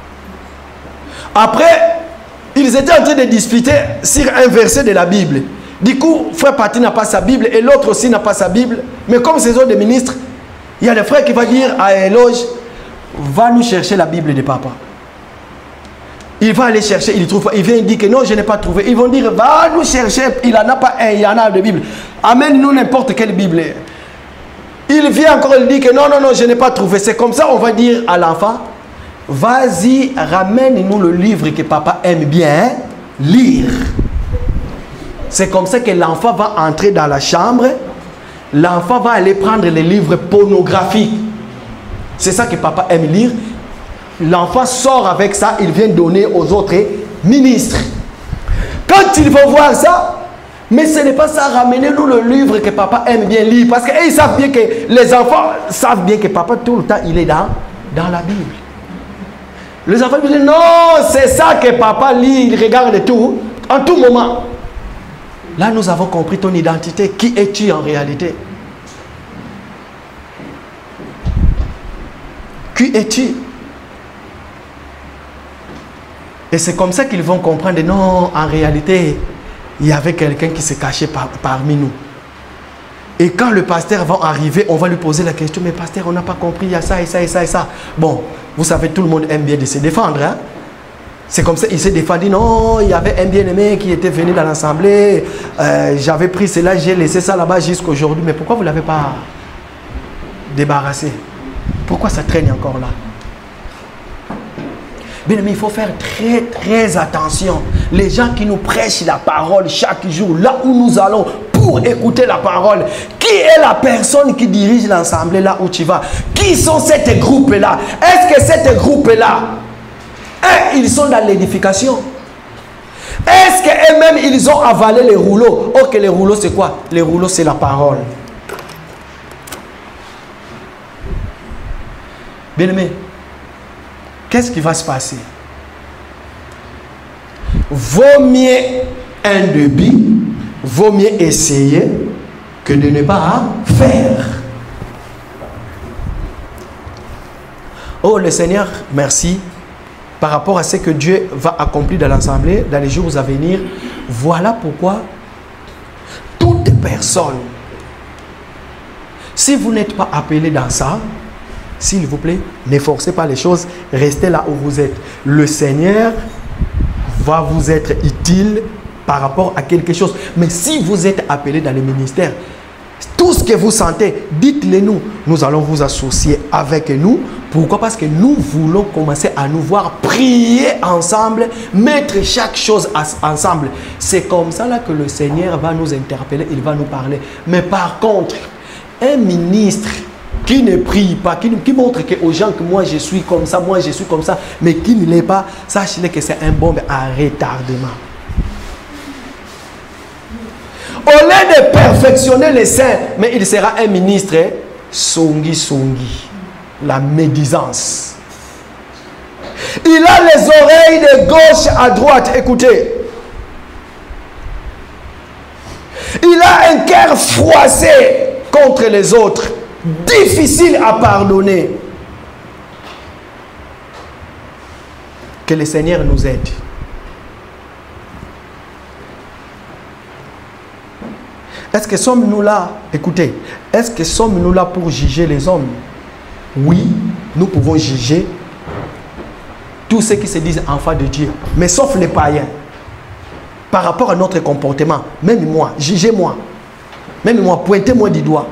Après, ils étaient en train de discuter sur un verset de la Bible. Du coup, Frère Pati n'a pas sa Bible et l'autre aussi n'a pas sa Bible. Mais comme ce sont des ministres, il y a des frères qui vont dire à Éloge, va nous chercher la Bible de papa. Il va aller chercher, il trouve pas. Il vient dire que non, je n'ai pas trouvé. Ils vont dire, va nous chercher, il n'en a pas un, il y en a de Bible. amène-nous n'importe quelle Bible. Il vient encore lui dire que non, non, non, je n'ai pas trouvé. C'est comme ça, on va dire à l'enfant, vas-y, ramène-nous le livre que papa aime bien lire. C'est comme ça que l'enfant va entrer dans la chambre. L'enfant va aller prendre les livres pornographiques. C'est ça que papa aime lire. L'enfant sort avec ça, il vient donner aux autres ministres. Quand ils vont voir ça, mais ce n'est pas ça, ramenez-nous le livre que papa aime bien lire. Parce qu'ils savent bien que les enfants savent bien que papa tout le temps il est dans, dans la Bible. Les enfants disent non, c'est ça que papa lit, il regarde tout, en tout moment. Là, nous avons compris ton identité. Qui es-tu en réalité? Qui es-tu? Et c'est comme ça qu'ils vont comprendre, non, en réalité, il y avait quelqu'un qui se cachait par, parmi nous. Et quand le pasteur va arriver, on va lui poser la question, mais pasteur, on n'a pas compris, il y a ça et ça et ça et ça. Bon, vous savez, tout le monde aime bien de se défendre. Hein? C'est comme ça, il s'est défendu, non, il y avait un bien-aimé qui était venu dans l'assemblée, euh, j'avais pris cela, j'ai laissé ça là-bas jusqu'à aujourd'hui. Mais pourquoi vous ne l'avez pas débarrassé? Pourquoi ça traîne encore là? Bien aimé, il faut faire très très attention. Les gens qui nous prêchent la parole chaque jour, là où nous allons pour écouter la parole, qui est la personne qui dirige l'assemblée là où tu vas? Qui sont ces groupes-là? Est-ce que ces groupes-là, un, ils sont dans l'édification? Est-ce qu'eux-mêmes, ils ont avalé les rouleaux? Ok, les rouleaux, c'est quoi? Les rouleaux, c'est la parole. Bien aimé, qu'est-ce qui va se passer? Vaut mieux un début, vaut mieux essayer que de ne pas faire. Oh le Seigneur, merci. Par rapport à ce que Dieu va accomplir dans l'assemblée, dans les jours à venir, voilà pourquoi toute personne, si vous n'êtes pas appelé dans ça, s'il vous plaît, ne forcez pas les choses, restez là où vous êtes. Le Seigneur va vous être utile par rapport à quelque chose. Mais si vous êtes appelé dans le ministère, tout ce que vous sentez, dites-le nous. Nous allons vous associer avec nous. Pourquoi? Parce que nous voulons commencer à nous voir prier ensemble, mettre chaque chose ensemble. C'est comme ça là que le Seigneur va nous interpeller, il va nous parler. Mais par contre, un ministre qui ne prie pas, qui, qui montre aux gens que moi je suis comme ça, moi je suis comme ça, mais qui ne l'est pas, sachez que c'est un bombe à retardement. Au lieu de perfectionner les saints, mais il sera un ministre songi songi, la médisance. Il a les oreilles de gauche à droite, écoutez. Il a un cœur froissé contre les autres, difficile à pardonner. Que le Seigneur nous aide. Est-ce que sommes-nous là, écoutez, est-ce que sommes-nous là pour juger les hommes? Oui, nous pouvons juger tous ceux qui se disent enfants de Dieu, mais sauf les païens. Par rapport à notre comportement, même moi, jugez-moi. Même moi, pointez-moi du doigt.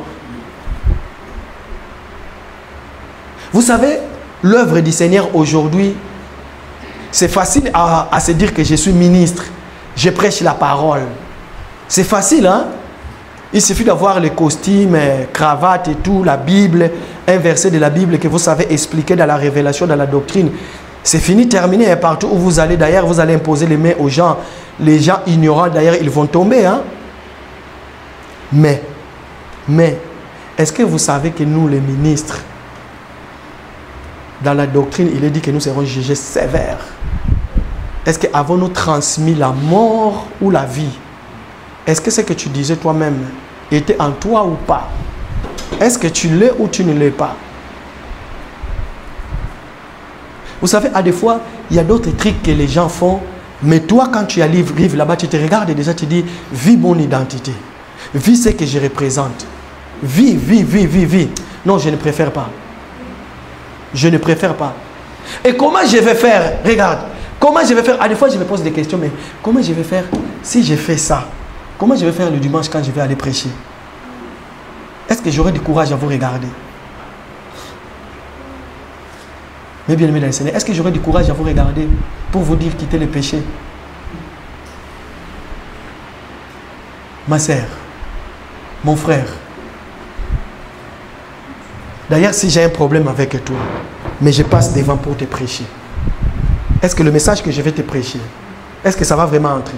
Vous savez, l'œuvre du Seigneur aujourd'hui, c'est facile à, à se dire que je suis ministre, je prêche la parole. C'est facile, hein? Il suffit d'avoir les costumes, cravates et tout, la Bible, un verset de la Bible que vous savez expliquer dans la révélation, dans la doctrine. C'est fini, terminé. Et partout où vous allez, d'ailleurs, vous allez imposer les mains aux gens. Les gens ignorants, d'ailleurs, ils vont tomber. Hein? Mais, mais, est-ce que vous savez que nous, les ministres, dans la doctrine, il est dit que nous serons jugés sévères. Est-ce qu'avons-nous transmis la mort ou la vie? Est-ce que ce que tu disais toi-même était en toi ou pas? Est-ce que tu l'es ou tu ne l'es pas? Vous savez, à des fois, il y a d'autres trucs que les gens font, mais toi, quand tu arrives là-bas, tu te regardes et déjà tu dis, vis mon identité, vis ce que je représente, vis, vis, vis, vis, vis. Non, je ne préfère pas. Je ne préfère pas. Et comment je vais faire? Regarde, comment je vais faire? À des fois, je me pose des questions, mais comment je vais faire si je fais ça? comment je vais faire le dimanche quand je vais aller prêcher? Est-ce que j'aurai du courage à vous regarder? Mais bien aimé dans le Seigneur, est-ce que j'aurai du courage à vous regarder pour vous dire quitter le péché? Ma sœur, mon frère, d'ailleurs, si j'ai un problème avec toi, mais je passe devant pour te prêcher, est-ce que le message que je vais te prêcher, est-ce que ça va vraiment entrer?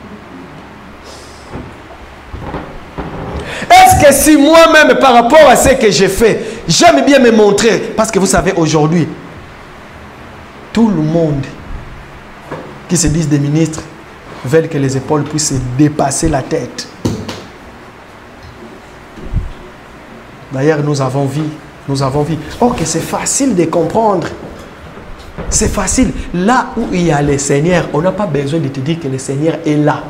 Est-ce que si moi-même, par rapport à ce que j'ai fait, j'aime bien me montrer, parce que vous savez, aujourd'hui, tout le monde qui se disent des ministres veulent que les épaules puissent dépasser la tête. D'ailleurs, nous avons vu, nous avons vu. Or que c'est facile de comprendre. C'est facile. Là où il y a le Seigneur, on n'a pas besoin de te dire que le Seigneur est là.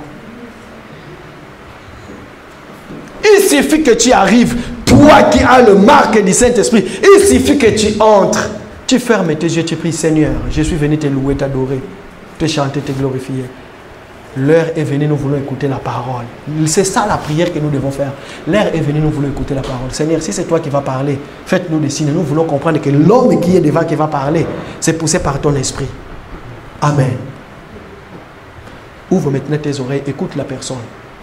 Il suffit que tu arrives, toi qui as le marque du Saint-Esprit, il suffit que tu entres. Tu fermes tes yeux, tu pries, Seigneur, je suis venu te louer, t'adorer, te chanter, te glorifier. L'heure est venue, nous voulons écouter la parole. C'est ça la prière que nous devons faire. L'heure est venue, nous voulons écouter la parole. Seigneur, si c'est toi qui vas parler, faites-nous des signes. Nous voulons comprendre que l'homme qui est devant, qui va parler, c'est poussé par ton esprit. Amen. Ouvre maintenant tes oreilles, écoute la personne.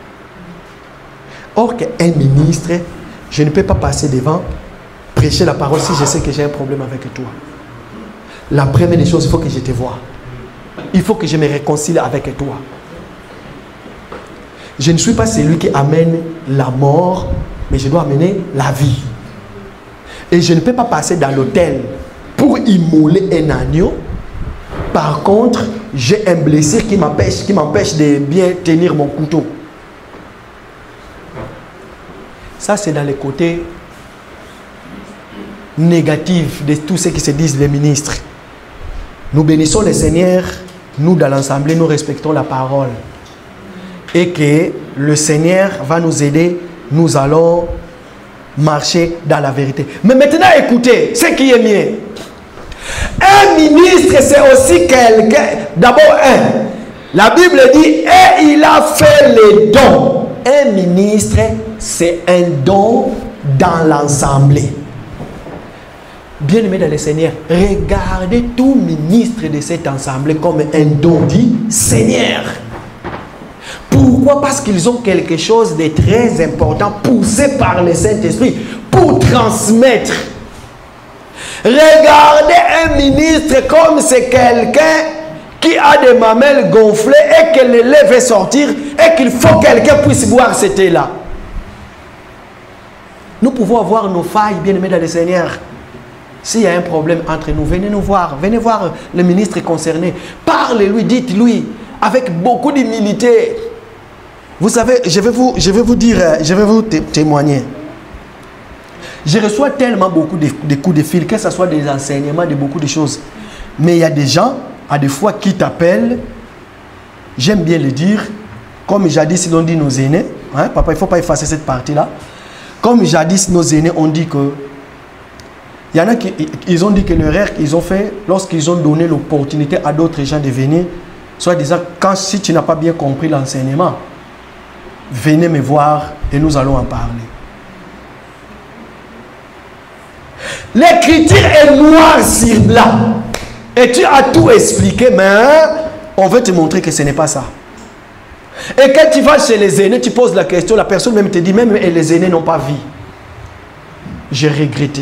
Or qu'un ministre, je ne peux pas passer devant, prêcher la parole si je sais que j'ai un problème avec toi. La première des choses, il faut que je te voie. Il faut que je me réconcilie avec toi. Je ne suis pas celui qui amène la mort, mais je dois amener la vie. Et je ne peux pas passer dans l'hôtel pour immoler un agneau. Par contre, j'ai un blessure qui m'empêche, qui m'empêche de bien tenir mon couteau. Ça, c'est dans les côtés négatifs de tous ceux qui se disent les ministres. Nous bénissons le Seigneur, nous dans l'Assemblée, nous respectons la parole. Et que le Seigneur va nous aider, nous allons marcher dans la vérité. Mais maintenant, écoutez, ce qui est mieux. Un ministre, c'est aussi quelqu'un. D'abord, un. La Bible dit, et il a fait les dons. Un ministre, c'est un don dans l'Assemblée. Bien-aimés dans le Seigneur, regardez tout ministre de cette assemblée comme un don du Seigneur. Pourquoi? Parce qu'ils ont quelque chose de très important poussé par le Saint-Esprit pour transmettre. Regardez un ministre comme c'est quelqu'un qui a des mamelles gonflées et que le lait veut sortir et qu'il faut que quelqu'un puisse boire cet lait-là. Nous pouvons avoir nos failles, bien-aimés dans le Seigneur. S'il y a un problème entre nous, venez nous voir. Venez voir le ministre concerné. Parlez-lui, dites-lui avec beaucoup d'humilité. Vous savez, je vais vous, je vais vous dire, je vais vous témoigner. Je reçois tellement beaucoup de, de coups de fil, que ce soit des enseignements, de beaucoup de choses. Mais il y a des gens, à des fois, qui t'appellent. J'aime bien le dire. Comme jadis, ils ont dit nos aînés. Hein, papa, il ne faut pas effacer cette partie-là. Comme jadis, nos aînés ont dit que... Il y en a qui ils ont dit que l'erreur qu'ils ont fait, lorsqu'ils ont donné l'opportunité à d'autres gens de venir, soit disant, quand si tu n'as pas bien compris l'enseignement, venez me voir et nous allons en parler. L'écriture est noire sur blanc. Et tu as tout expliqué, mais on veut te montrer que ce n'est pas ça. Et quand tu vas chez les aînés, tu poses la question, la personne même te dit, même et les aînés n'ont pas vu. J'ai regretté.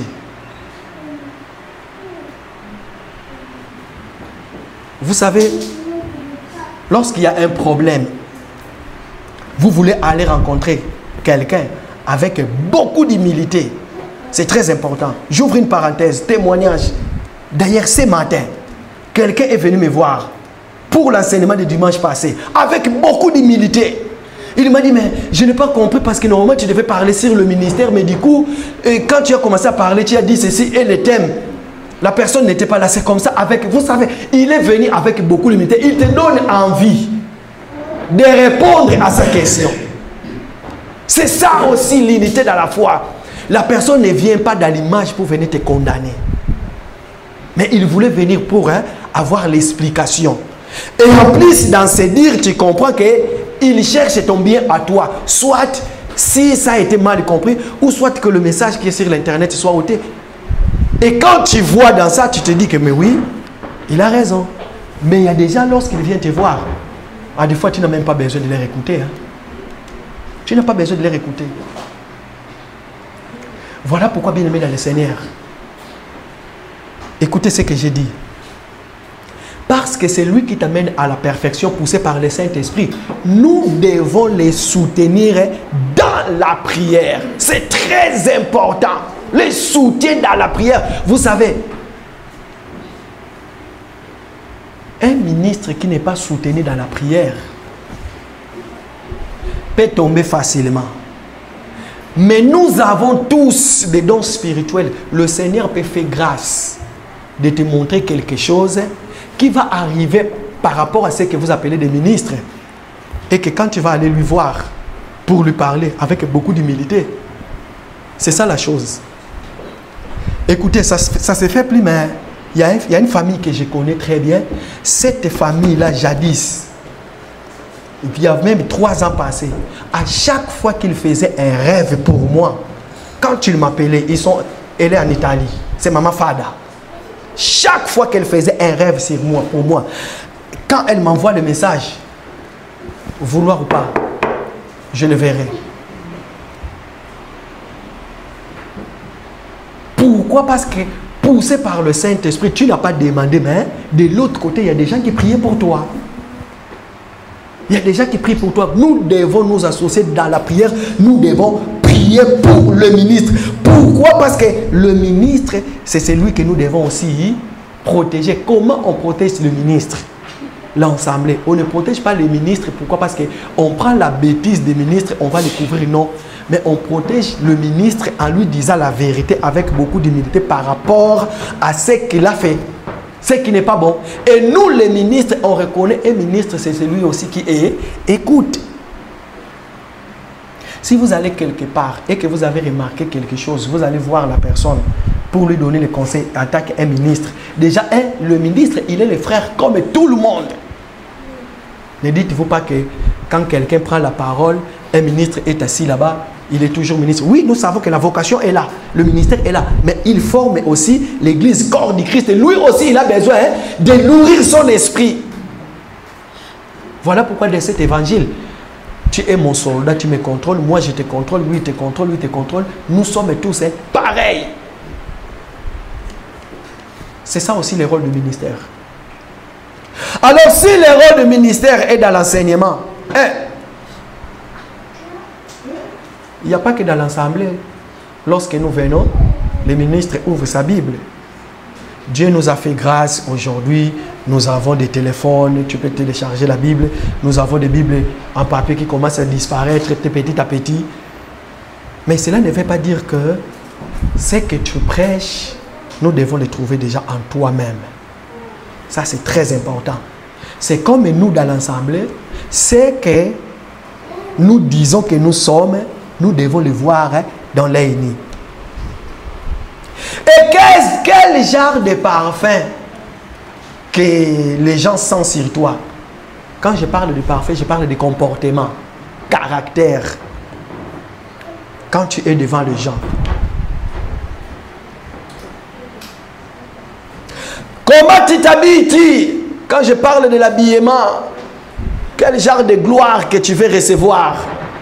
Vous savez, lorsqu'il y a un problème, vous voulez aller rencontrer quelqu'un avec beaucoup d'humilité. C'est très important. J'ouvre une parenthèse, témoignage. D'ailleurs, ce matin, quelqu'un est venu me voir pour l'enseignement du dimanche passé, avec beaucoup d'humilité. Il m'a dit, mais je n'ai pas compris parce que normalement tu devais parler sur le ministère, mais du coup, quand tu as commencé à parler, tu as dit ceci et le thème. La personne n'était pas là, c'est comme ça. Avec, vous savez, il est venu avec beaucoup d'humilité. Il te donne envie de répondre à sa question. C'est ça aussi l'unité dans la foi. La personne ne vient pas dans l'image pour venir te condamner. Mais il voulait venir pour hein, avoir l'explication. Et en plus, dans ses dires, tu comprends que il cherche ton bien à toi. Soit si ça a été mal compris, ou soit que le message qui est sur l'internet soit ôté. Et quand tu vois dans ça, tu te dis que mais oui, il a raison. Mais il y a des gens, lorsqu'ils viennent te voir, ah, des fois tu n'as même pas besoin de les écouter. Hein. Tu n'as pas besoin de les écouter. Voilà pourquoi, bien aimé dans le Seigneur, écoutez ce que j'ai dit. Parce que c'est lui qui t'amène à la perfection poussé par le Saint-Esprit. Nous devons les soutenir dans la prière. C'est très important. Les soutiens dans la prière. Vous savez, un ministre qui n'est pas soutenu dans la prière peut tomber facilement. Mais nous avons tous des dons spirituels. Le Seigneur peut faire grâce de te montrer quelque chose qui va arriver par rapport à ce que vous appelez des ministres. Et que quand tu vas aller lui voir pour lui parler avec beaucoup d'humilité, c'est ça la chose. Écoutez, ça, ça se fait plus, mais il y, a un, il y a une famille que je connais très bien. Cette famille-là, jadis, il y a même trois ans passés, à chaque fois qu'il faisait un rêve pour moi, quand il m'appelait, ils sont, elle est en Italie, c'est Maman Fada. Chaque fois qu'elle faisait un rêve sur moi, pour moi, quand elle m'envoie le message, vouloir ou pas, je le verrai. Pourquoi? Parce que poussé par le Saint-Esprit, tu n'as pas demandé, mais de l'autre côté, il y a des gens qui priaient pour toi. Il y a des gens qui prient pour toi. Nous devons nous associer dans la prière. Nous devons prier pour le ministre. Pourquoi? Parce que le ministre, c'est celui que nous devons aussi protéger. Comment on protège le ministre? L'ensemble. On ne protège pas les ministres. Pourquoi? Parce qu'on prend la bêtise des ministres, on va les couvrir. Non. Mais on protège le ministre en lui disant la vérité avec beaucoup d'humilité par rapport à ce qu'il a fait. Ce qui n'est pas bon. Et nous, les ministres, on reconnaît un ministre, c'est celui aussi qui est écoute. Si vous allez quelque part et que vous avez remarqué quelque chose, vous allez voir la personne pour lui donner le conseil en tant qu'un ministre. Déjà, un, le ministre, il est le frère comme tout le monde. Ne dites-vous pas que quand quelqu'un prend la parole, un ministre est assis là-bas, il est toujours ministre. Oui, nous savons que la vocation est là. Le ministère est là. Mais il forme aussi l'église, corps du Christ. Et lui aussi, il a besoin hein, de nourrir son esprit. Voilà pourquoi dans cet évangile, tu es mon soldat, tu me contrôles. Moi, je te contrôle. Lui, il te contrôle. Lui, il te contrôle. Nous sommes tous hein, pareils. C'est ça aussi le rôle du ministère. Alors, si le rôle du ministère est dans l'enseignement, hein, il n'y a pas que dans l'assemblée. Lorsque nous venons, le ministre ouvre sa Bible. Dieu nous a fait grâce aujourd'hui. Nous avons des téléphones, tu peux télécharger la Bible. Nous avons des Bibles en papier qui commencent à disparaître petit à petit. Mais cela ne veut pas dire que ce que tu prêches, nous devons le trouver déjà en toi-même. Ça, c'est très important. C'est comme nous dans l'assemblée, c'est que nous disons que nous sommes, nous devons le voir hein, dans l'aîné. Et quel, quel genre de parfum que les gens sentent sur toi? Quand je parle de parfum, je parle de comportement, caractère. Quand tu es devant les gens. Comment tu t'habilles? Quand je parle de l'habillement, quel genre de gloire que tu veux recevoir?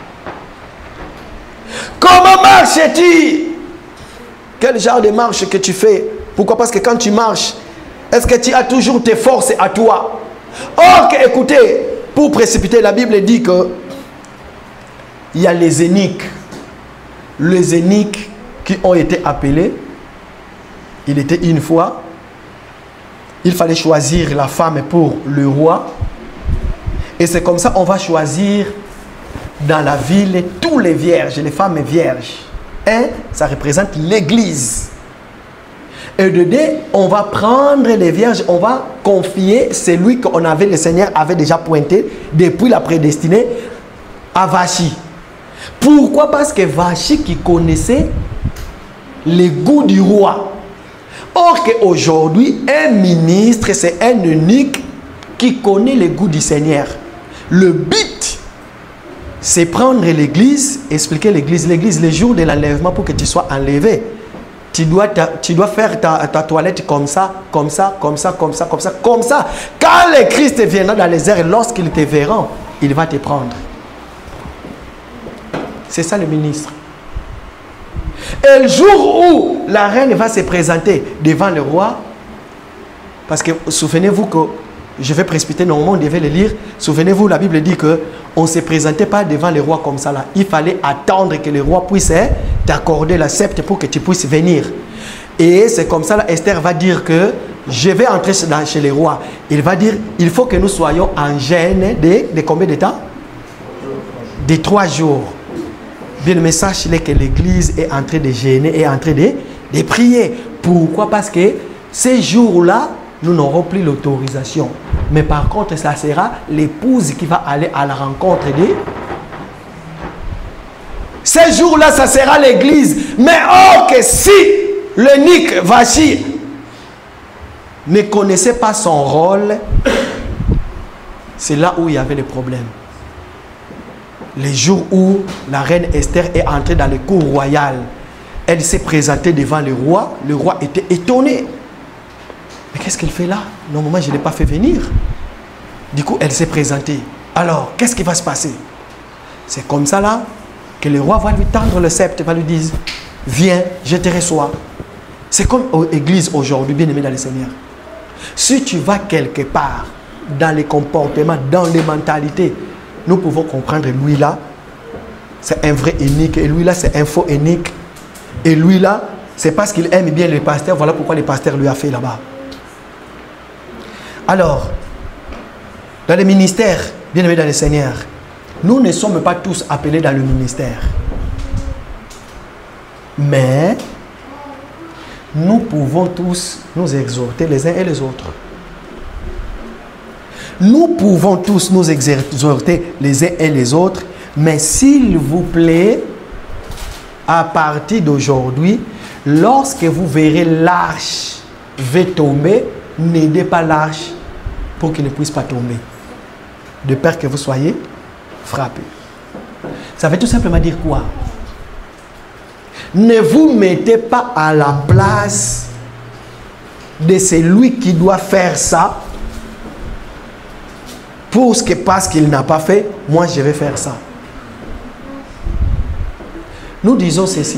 Comment marches-tu? Quel genre de marche que tu fais? Pourquoi? Parce que quand tu marches, est-ce que tu as toujours tes forces à toi? Or, que, écoutez, pour précipiter, la Bible dit que il y a les eunuques. Les eunuques qui ont été appelés. Il était une fois. Il fallait choisir la femme pour le roi. Et c'est comme ça qu'on va choisir dans la ville tous les vierges, les femmes vierges. Un, ça représente l'église. Et de deux, on va prendre les vierges, on va confier celui qu'on avait, le Seigneur avait déjà pointé depuis la prédestinée à Vachi. Pourquoi? Parce que Vachi qui connaissait les goûts du roi. Or qu'aujourd'hui, un ministre, c'est un eunuque qui connaît les goûts du Seigneur. Le but c'est prendre l'église, expliquer l'église. L'église, le jour de l'enlèvement, pour que tu sois enlevé, tu dois, ta, tu dois faire ta, ta toilette comme ça, comme ça, comme ça, comme ça, comme ça, comme ça. Quand le Christ viendra dans les airs, lorsqu'il te verra, il va te prendre. C'est ça le ministre. Et le jour où la reine va se présenter devant le roi, parce que souvenez-vous que je vais précipiter, normalement on devait le lire. Souvenez-vous, la Bible dit que on ne se présentait pas devant le roi comme ça là. Il fallait attendre que le roi puisse hein, t'accorder la sceptre pour que tu puisses venir. Et c'est comme ça là, Esther va dire que je vais entrer dans, chez le roi. Il va dire, il faut que nous soyons en jeûne de, de combien de temps? De trois jours. Bien, mais sachez que l'église est en train de jeûner et en train de, de prier. Pourquoi? Parce que ces jours-là, nous n'aurons plus l'autorisation. Mais par contre, ça sera l'épouse qui va aller à la rencontre des... Ces jours-là, ça sera l'église. Mais oh, que si le Nick Vachi ne connaissait pas son rôle, c'est là où il y avait le problème. Les jours où la reine Esther est entrée dans le cour royal, elle s'est présentée devant le roi. Le roi était étonné. Mais qu'est-ce qu'elle fait là? Normalement, je ne l'ai pas fait venir. Du coup, elle s'est présentée. Alors, qu'est-ce qui va se passer? C'est comme ça là que le roi va lui tendre le sceptre, va lui dire, viens, je te reçois. C'est comme l'église aujourd'hui, bien aimé dans le Seigneur. Si tu vas quelque part, dans les comportements, dans les mentalités, nous pouvons comprendre, lui là, c'est un vrai unique, et lui là, c'est un faux unique. Et lui là, c'est parce qu'il aime bien les pasteurs, voilà pourquoi les pasteurs lui a fait là-bas. Alors, dans le ministère, bien aimé dans le Seigneur, nous ne sommes pas tous appelés dans le ministère. Mais, nous pouvons tous nous exhorter les uns et les autres. Nous pouvons tous nous exhorter les uns et les autres, mais s'il vous plaît, à partir d'aujourd'hui, lorsque vous verrez l'arche va tomber, n'aidez pas l'arche pour qu'il ne puisse pas tomber. De peur que vous soyez frappés. Ça veut tout simplement dire quoi? Ne vous mettez pas à la place de celui qui doit faire ça pour ce que parce qu'il n'a pas fait, moi je vais faire ça. Nous disons ceci.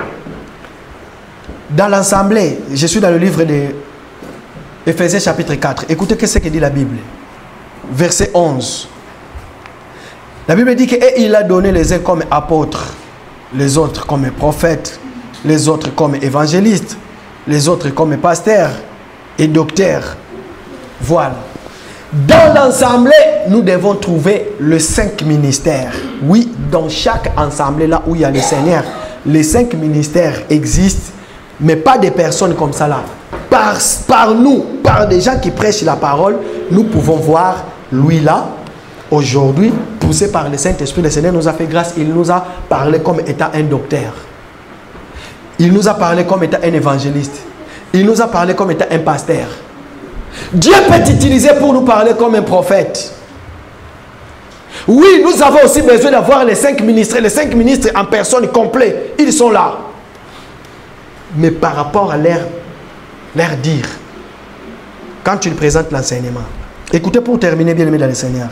Dans l'assemblée, je suis dans le livre de Éphésiens chapitre quatre. Écoutez ce que dit la Bible. Verset onze. La Bible dit qu'il a donné les uns comme apôtres, les autres comme prophètes, les autres comme évangélistes, les autres comme pasteurs et docteurs. Voilà. Dans l'assemblée, nous devons trouver les cinq ministères. Oui, dans chaque assemblée, là où il y a le Seigneur, les cinq ministères existent, mais pas des personnes comme ça là. Par, par nous, par des gens qui prêchent la parole, nous pouvons voir lui là, aujourd'hui, poussé par le Saint-Esprit. Le Seigneur nous a fait grâce, il nous a parlé comme étant un docteur. Il nous a parlé comme étant un évangéliste. Il nous a parlé comme étant un pasteur. Dieu peut t'utiliser pour nous parler comme un prophète. Oui, nous avons aussi besoin d'avoir les cinq ministres. Les cinq ministres en personne complète, ils sont là. Mais par rapport à leur, leur dire, quand tu présentes l'enseignement, écoutez pour terminer, bien aimé dans le Seigneur.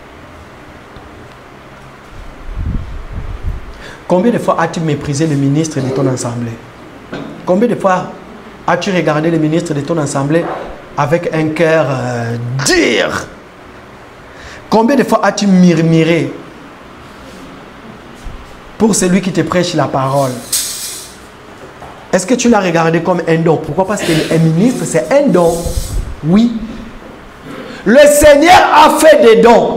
Combien de fois as-tu méprisé le ministre de ton assemblée? Combien de fois as-tu regardé le ministre de ton assemblée avec un cœur euh, dur? Combien de fois as-tu murmuré pour celui qui te prêche la parole? Est-ce que tu l'as regardé comme un don? Pourquoi? Parce qu'un ministre, c'est un don. Oui. Le Seigneur a fait des dons.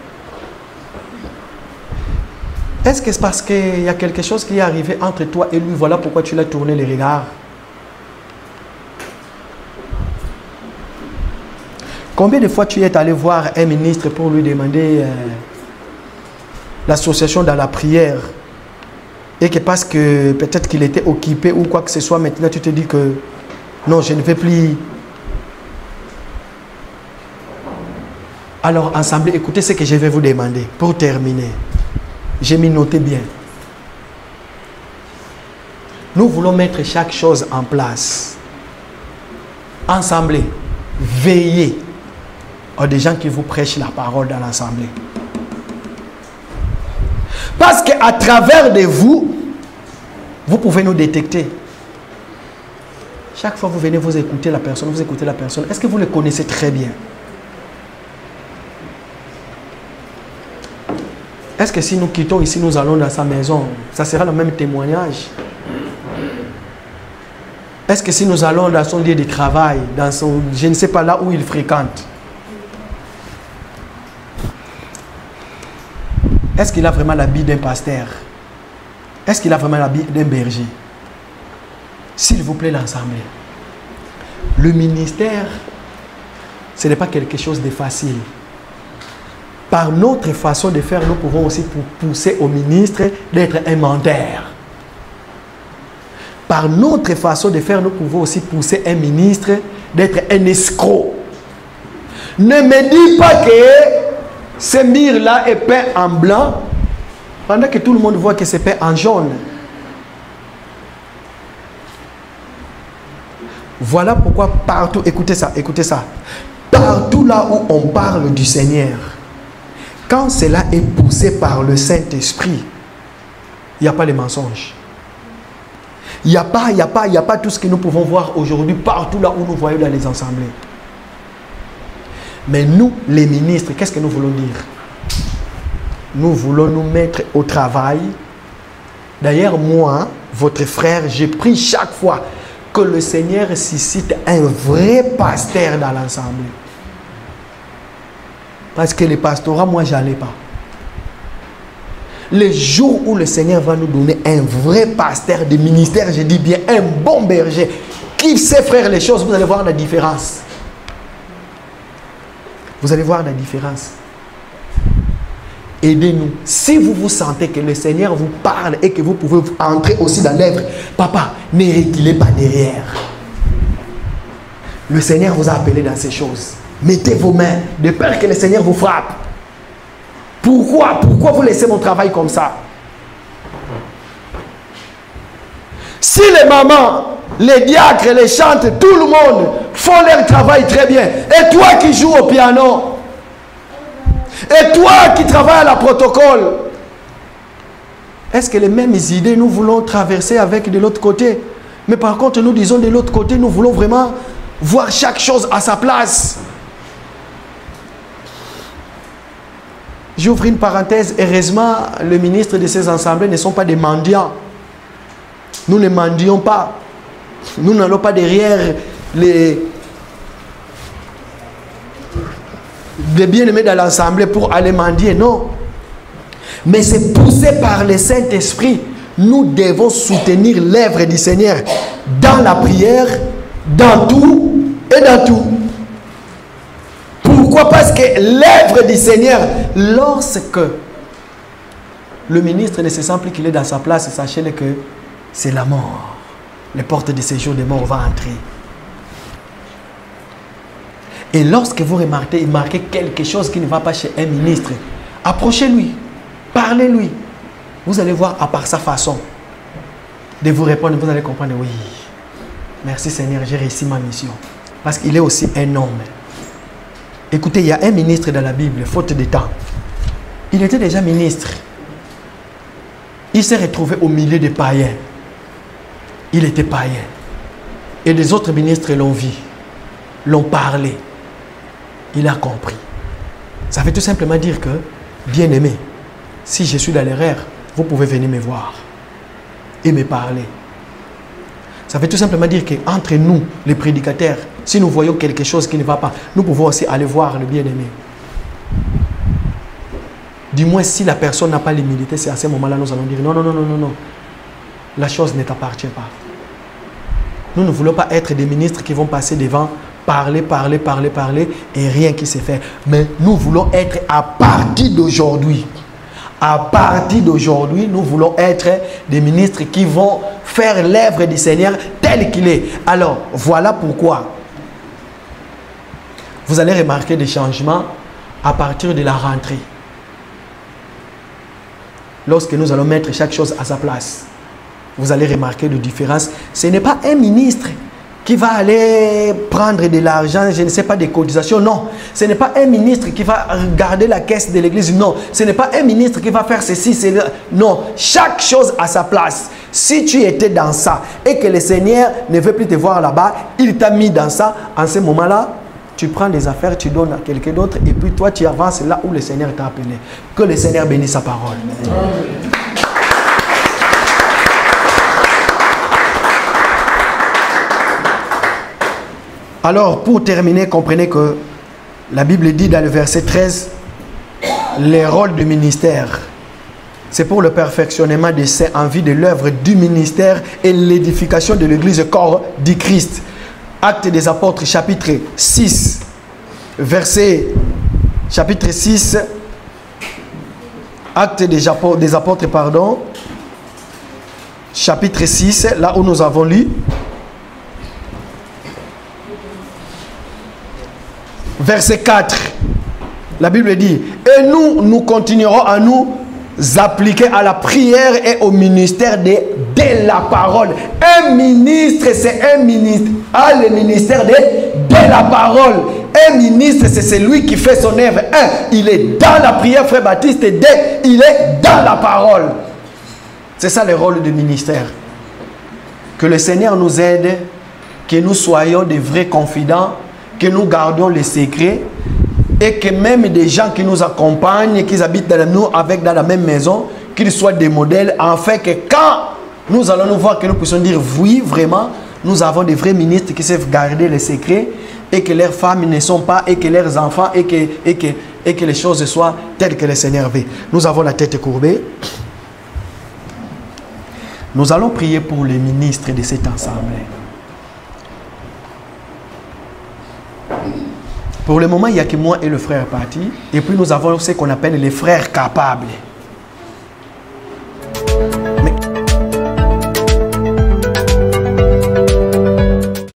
Est-ce que c'est parce qu'il y a quelque chose qui est arrivé entre toi et lui? Voilà pourquoi tu l'as tourné les regards. Combien de fois tu es allé voir un ministre pour lui demander euh, l'association dans la prière et que parce que peut-être qu'il était occupé ou quoi que ce soit, maintenant tu te dis que non, je ne vais plus. Alors, ensemble, écoutez ce que je vais vous demander pour terminer. j'ai mis noté bien. Nous voulons mettre chaque chose en place. Ensemble, veillez à des gens qui vous prêchent la parole dans l'assemblée. Parce qu'à travers de vous, vous pouvez nous détecter. Chaque fois que vous venez, vous écoutez la personne, vous écoutez la personne. Est-ce que vous le connaissez très bien? Est-ce que si nous quittons ici, nous allons dans sa maison, ça sera le même témoignage? Est-ce que si nous allons dans son lieu de travail, dans son, je ne sais pas, là où il fréquente, est-ce qu'il a vraiment l'habit d'un pasteur? Est-ce qu'il a vraiment l'habit d'un berger? S'il vous plaît, l'ensemble. Le ministère, ce n'est pas quelque chose de facile. Par notre façon de faire, nous pouvons aussi pousser au ministre d'être un menteur. Par notre façon de faire, nous pouvons aussi pousser un ministre d'être un escroc. Ne me dis pas que ce mur-là est peint en blanc, pendant que tout le monde voit que c'est peint en jaune. Voilà pourquoi partout, écoutez ça, écoutez ça, partout là où on parle du Seigneur, quand cela est poussé par le Saint-Esprit, il n'y a pas les mensonges. Il n'y a pas, il n'y a pas, il n'y a pas tout ce que nous pouvons voir aujourd'hui partout là où nous voyons dans les assemblées. Mais nous, les ministres, qu'est-ce que nous voulons dire? Nous voulons nous mettre au travail. D'ailleurs, moi, votre frère, j'ai pris chaque fois que le Seigneur suscite un vrai pasteur dans l'ensemble. Parce que les pastorats, moi, je n'allais pas. Le jour où le Seigneur va nous donner un vrai pasteur de ministère, je dis bien un bon berger, qui sait faire les choses, vous allez voir la différence. Vous allez voir la différence. Aidez-nous. Si vous vous sentez que le Seigneur vous parle et que vous pouvez entrer aussi dans l'œuvre, papa, ne reculez pas derrière. Le Seigneur vous a appelé dans ces choses. Mettez vos mains de peur que le Seigneur vous frappe. Pourquoi? Pourquoi vous laissez mon travail comme ça? Si les mamans, les diacres, les chantes, tout le monde font leur travail très bien, et toi qui joues au piano, et toi qui travailles à la protocole, est-ce que les mêmes idées nous voulons traverser avec de l'autre côté? Mais par contre, nous disons de l'autre côté, nous voulons vraiment voir chaque chose à sa place. J'ouvre une parenthèse. Heureusement, le ministre de ces assemblées ne sont pas des mendiants. Nous ne mendions pas. Nous n'allons pas derrière les, les bien-aimés dans l'assemblée pour aller mendier. Non. Mais c'est poussé par le Saint-Esprit. Nous devons soutenir l'œuvre du Seigneur dans la prière, dans tout et dans tout. Pourquoi? Parce que l'œuvre du Seigneur, lorsque le ministre ne se sent plus qu'il est dans sa place, sachez que c'est la mort. Les portes de séjour des morts vont entrer. Et lorsque vous remarquez, remarquez quelque chose qui ne va pas chez un ministre, approchez-lui, parlez-lui. Vous allez voir à part sa façon de vous répondre, vous allez comprendre, oui, merci Seigneur, j'ai réussi ma mission. Parce qu'il est aussi un homme. Écoutez, il y a un ministre dans la Bible, faute de temps. Il était déjà ministre. Il s'est retrouvé au milieu des païens. Il était païen. Et les autres ministres l'ont vu, l'ont parlé. Il a compris. Ça veut tout simplement dire que, bien aimé, si je suis dans l'erreur, vous pouvez venir me voir et me parler. Ça veut tout simplement dire qu'entre nous, les prédicateurs, si nous voyons quelque chose qui ne va pas, nous pouvons aussi aller voir le bien-aimé. Du moins, si la personne n'a pas l'humilité, c'est à ce moment-là nous allons dire non, non, non, non, non, non. La chose ne t'appartient pas. Nous ne voulons pas être des ministres qui vont passer devant, parler, parler, parler, parler et rien qui se fait. Mais nous voulons être à partir d'aujourd'hui. À partir d'aujourd'hui, nous voulons être des ministres qui vont faire l'œuvre du Seigneur tel qu'il est. Alors, voilà pourquoi vous allez remarquer des changements à partir de la rentrée. lorsque nous allons mettre chaque chose à sa place, vous allez remarquer la différence. Ce n'est pas un ministre qui va aller prendre de l'argent, je ne sais pas, des cotisations. Non, ce n'est pas un ministre qui va garder la caisse de l'église. Non, ce n'est pas un ministre qui va faire ceci, cela. Non, chaque chose à sa place. Si tu étais dans ça et que le Seigneur ne veut plus te voir là-bas, il t'a mis dans ça, en ce moment-là, tu prends les affaires, tu donnes à quelqu'un d'autre et puis toi, tu avances là où le Seigneur t'a appelé. Que le Seigneur bénisse sa parole. Amen. Alors, pour terminer, comprenez que la Bible dit dans le verset treize, les rôles du ministère, c'est pour le perfectionnement des saints en vue de l'œuvre du ministère et l'édification de l'église corps du Christ. Actes des apôtres, chapitre six, verset, chapitre six, Actes des apôtres, des apôtres, pardon, chapitre six, là où nous avons lu, verset quatre, la Bible dit, et nous, nous continuerons à nous appliquer à la prière et au ministère de, de la parole. Un ministre, c'est un ministre, à le ministère de, de la parole. Un ministre, c'est celui qui fait son œuvre. Un, il est dans la prière, frère Baptiste. Deux, il est dans la parole. C'est ça le rôle du ministère. Que le Seigneur nous aide, que nous soyons des vrais confidents, que nous gardions les secrets et que même des gens qui nous accompagnent, qui habitent dans nous avec dans la même maison, qu'ils soient des modèles, afin que quand nous allons nous voir, que nous puissions dire oui, vraiment, nous avons des vrais ministres qui savent garder les secrets et que leurs femmes ne sont pas, et que leurs enfants, et que, et que, et que les choses soient telles que le Seigneur veut. Nous avons la tête courbée. Nous allons prier pour les ministres de cet ensemble. Pour le moment, il n'y a que moi et le frère parti. Et puis nous avons ce qu'on appelle les frères capables.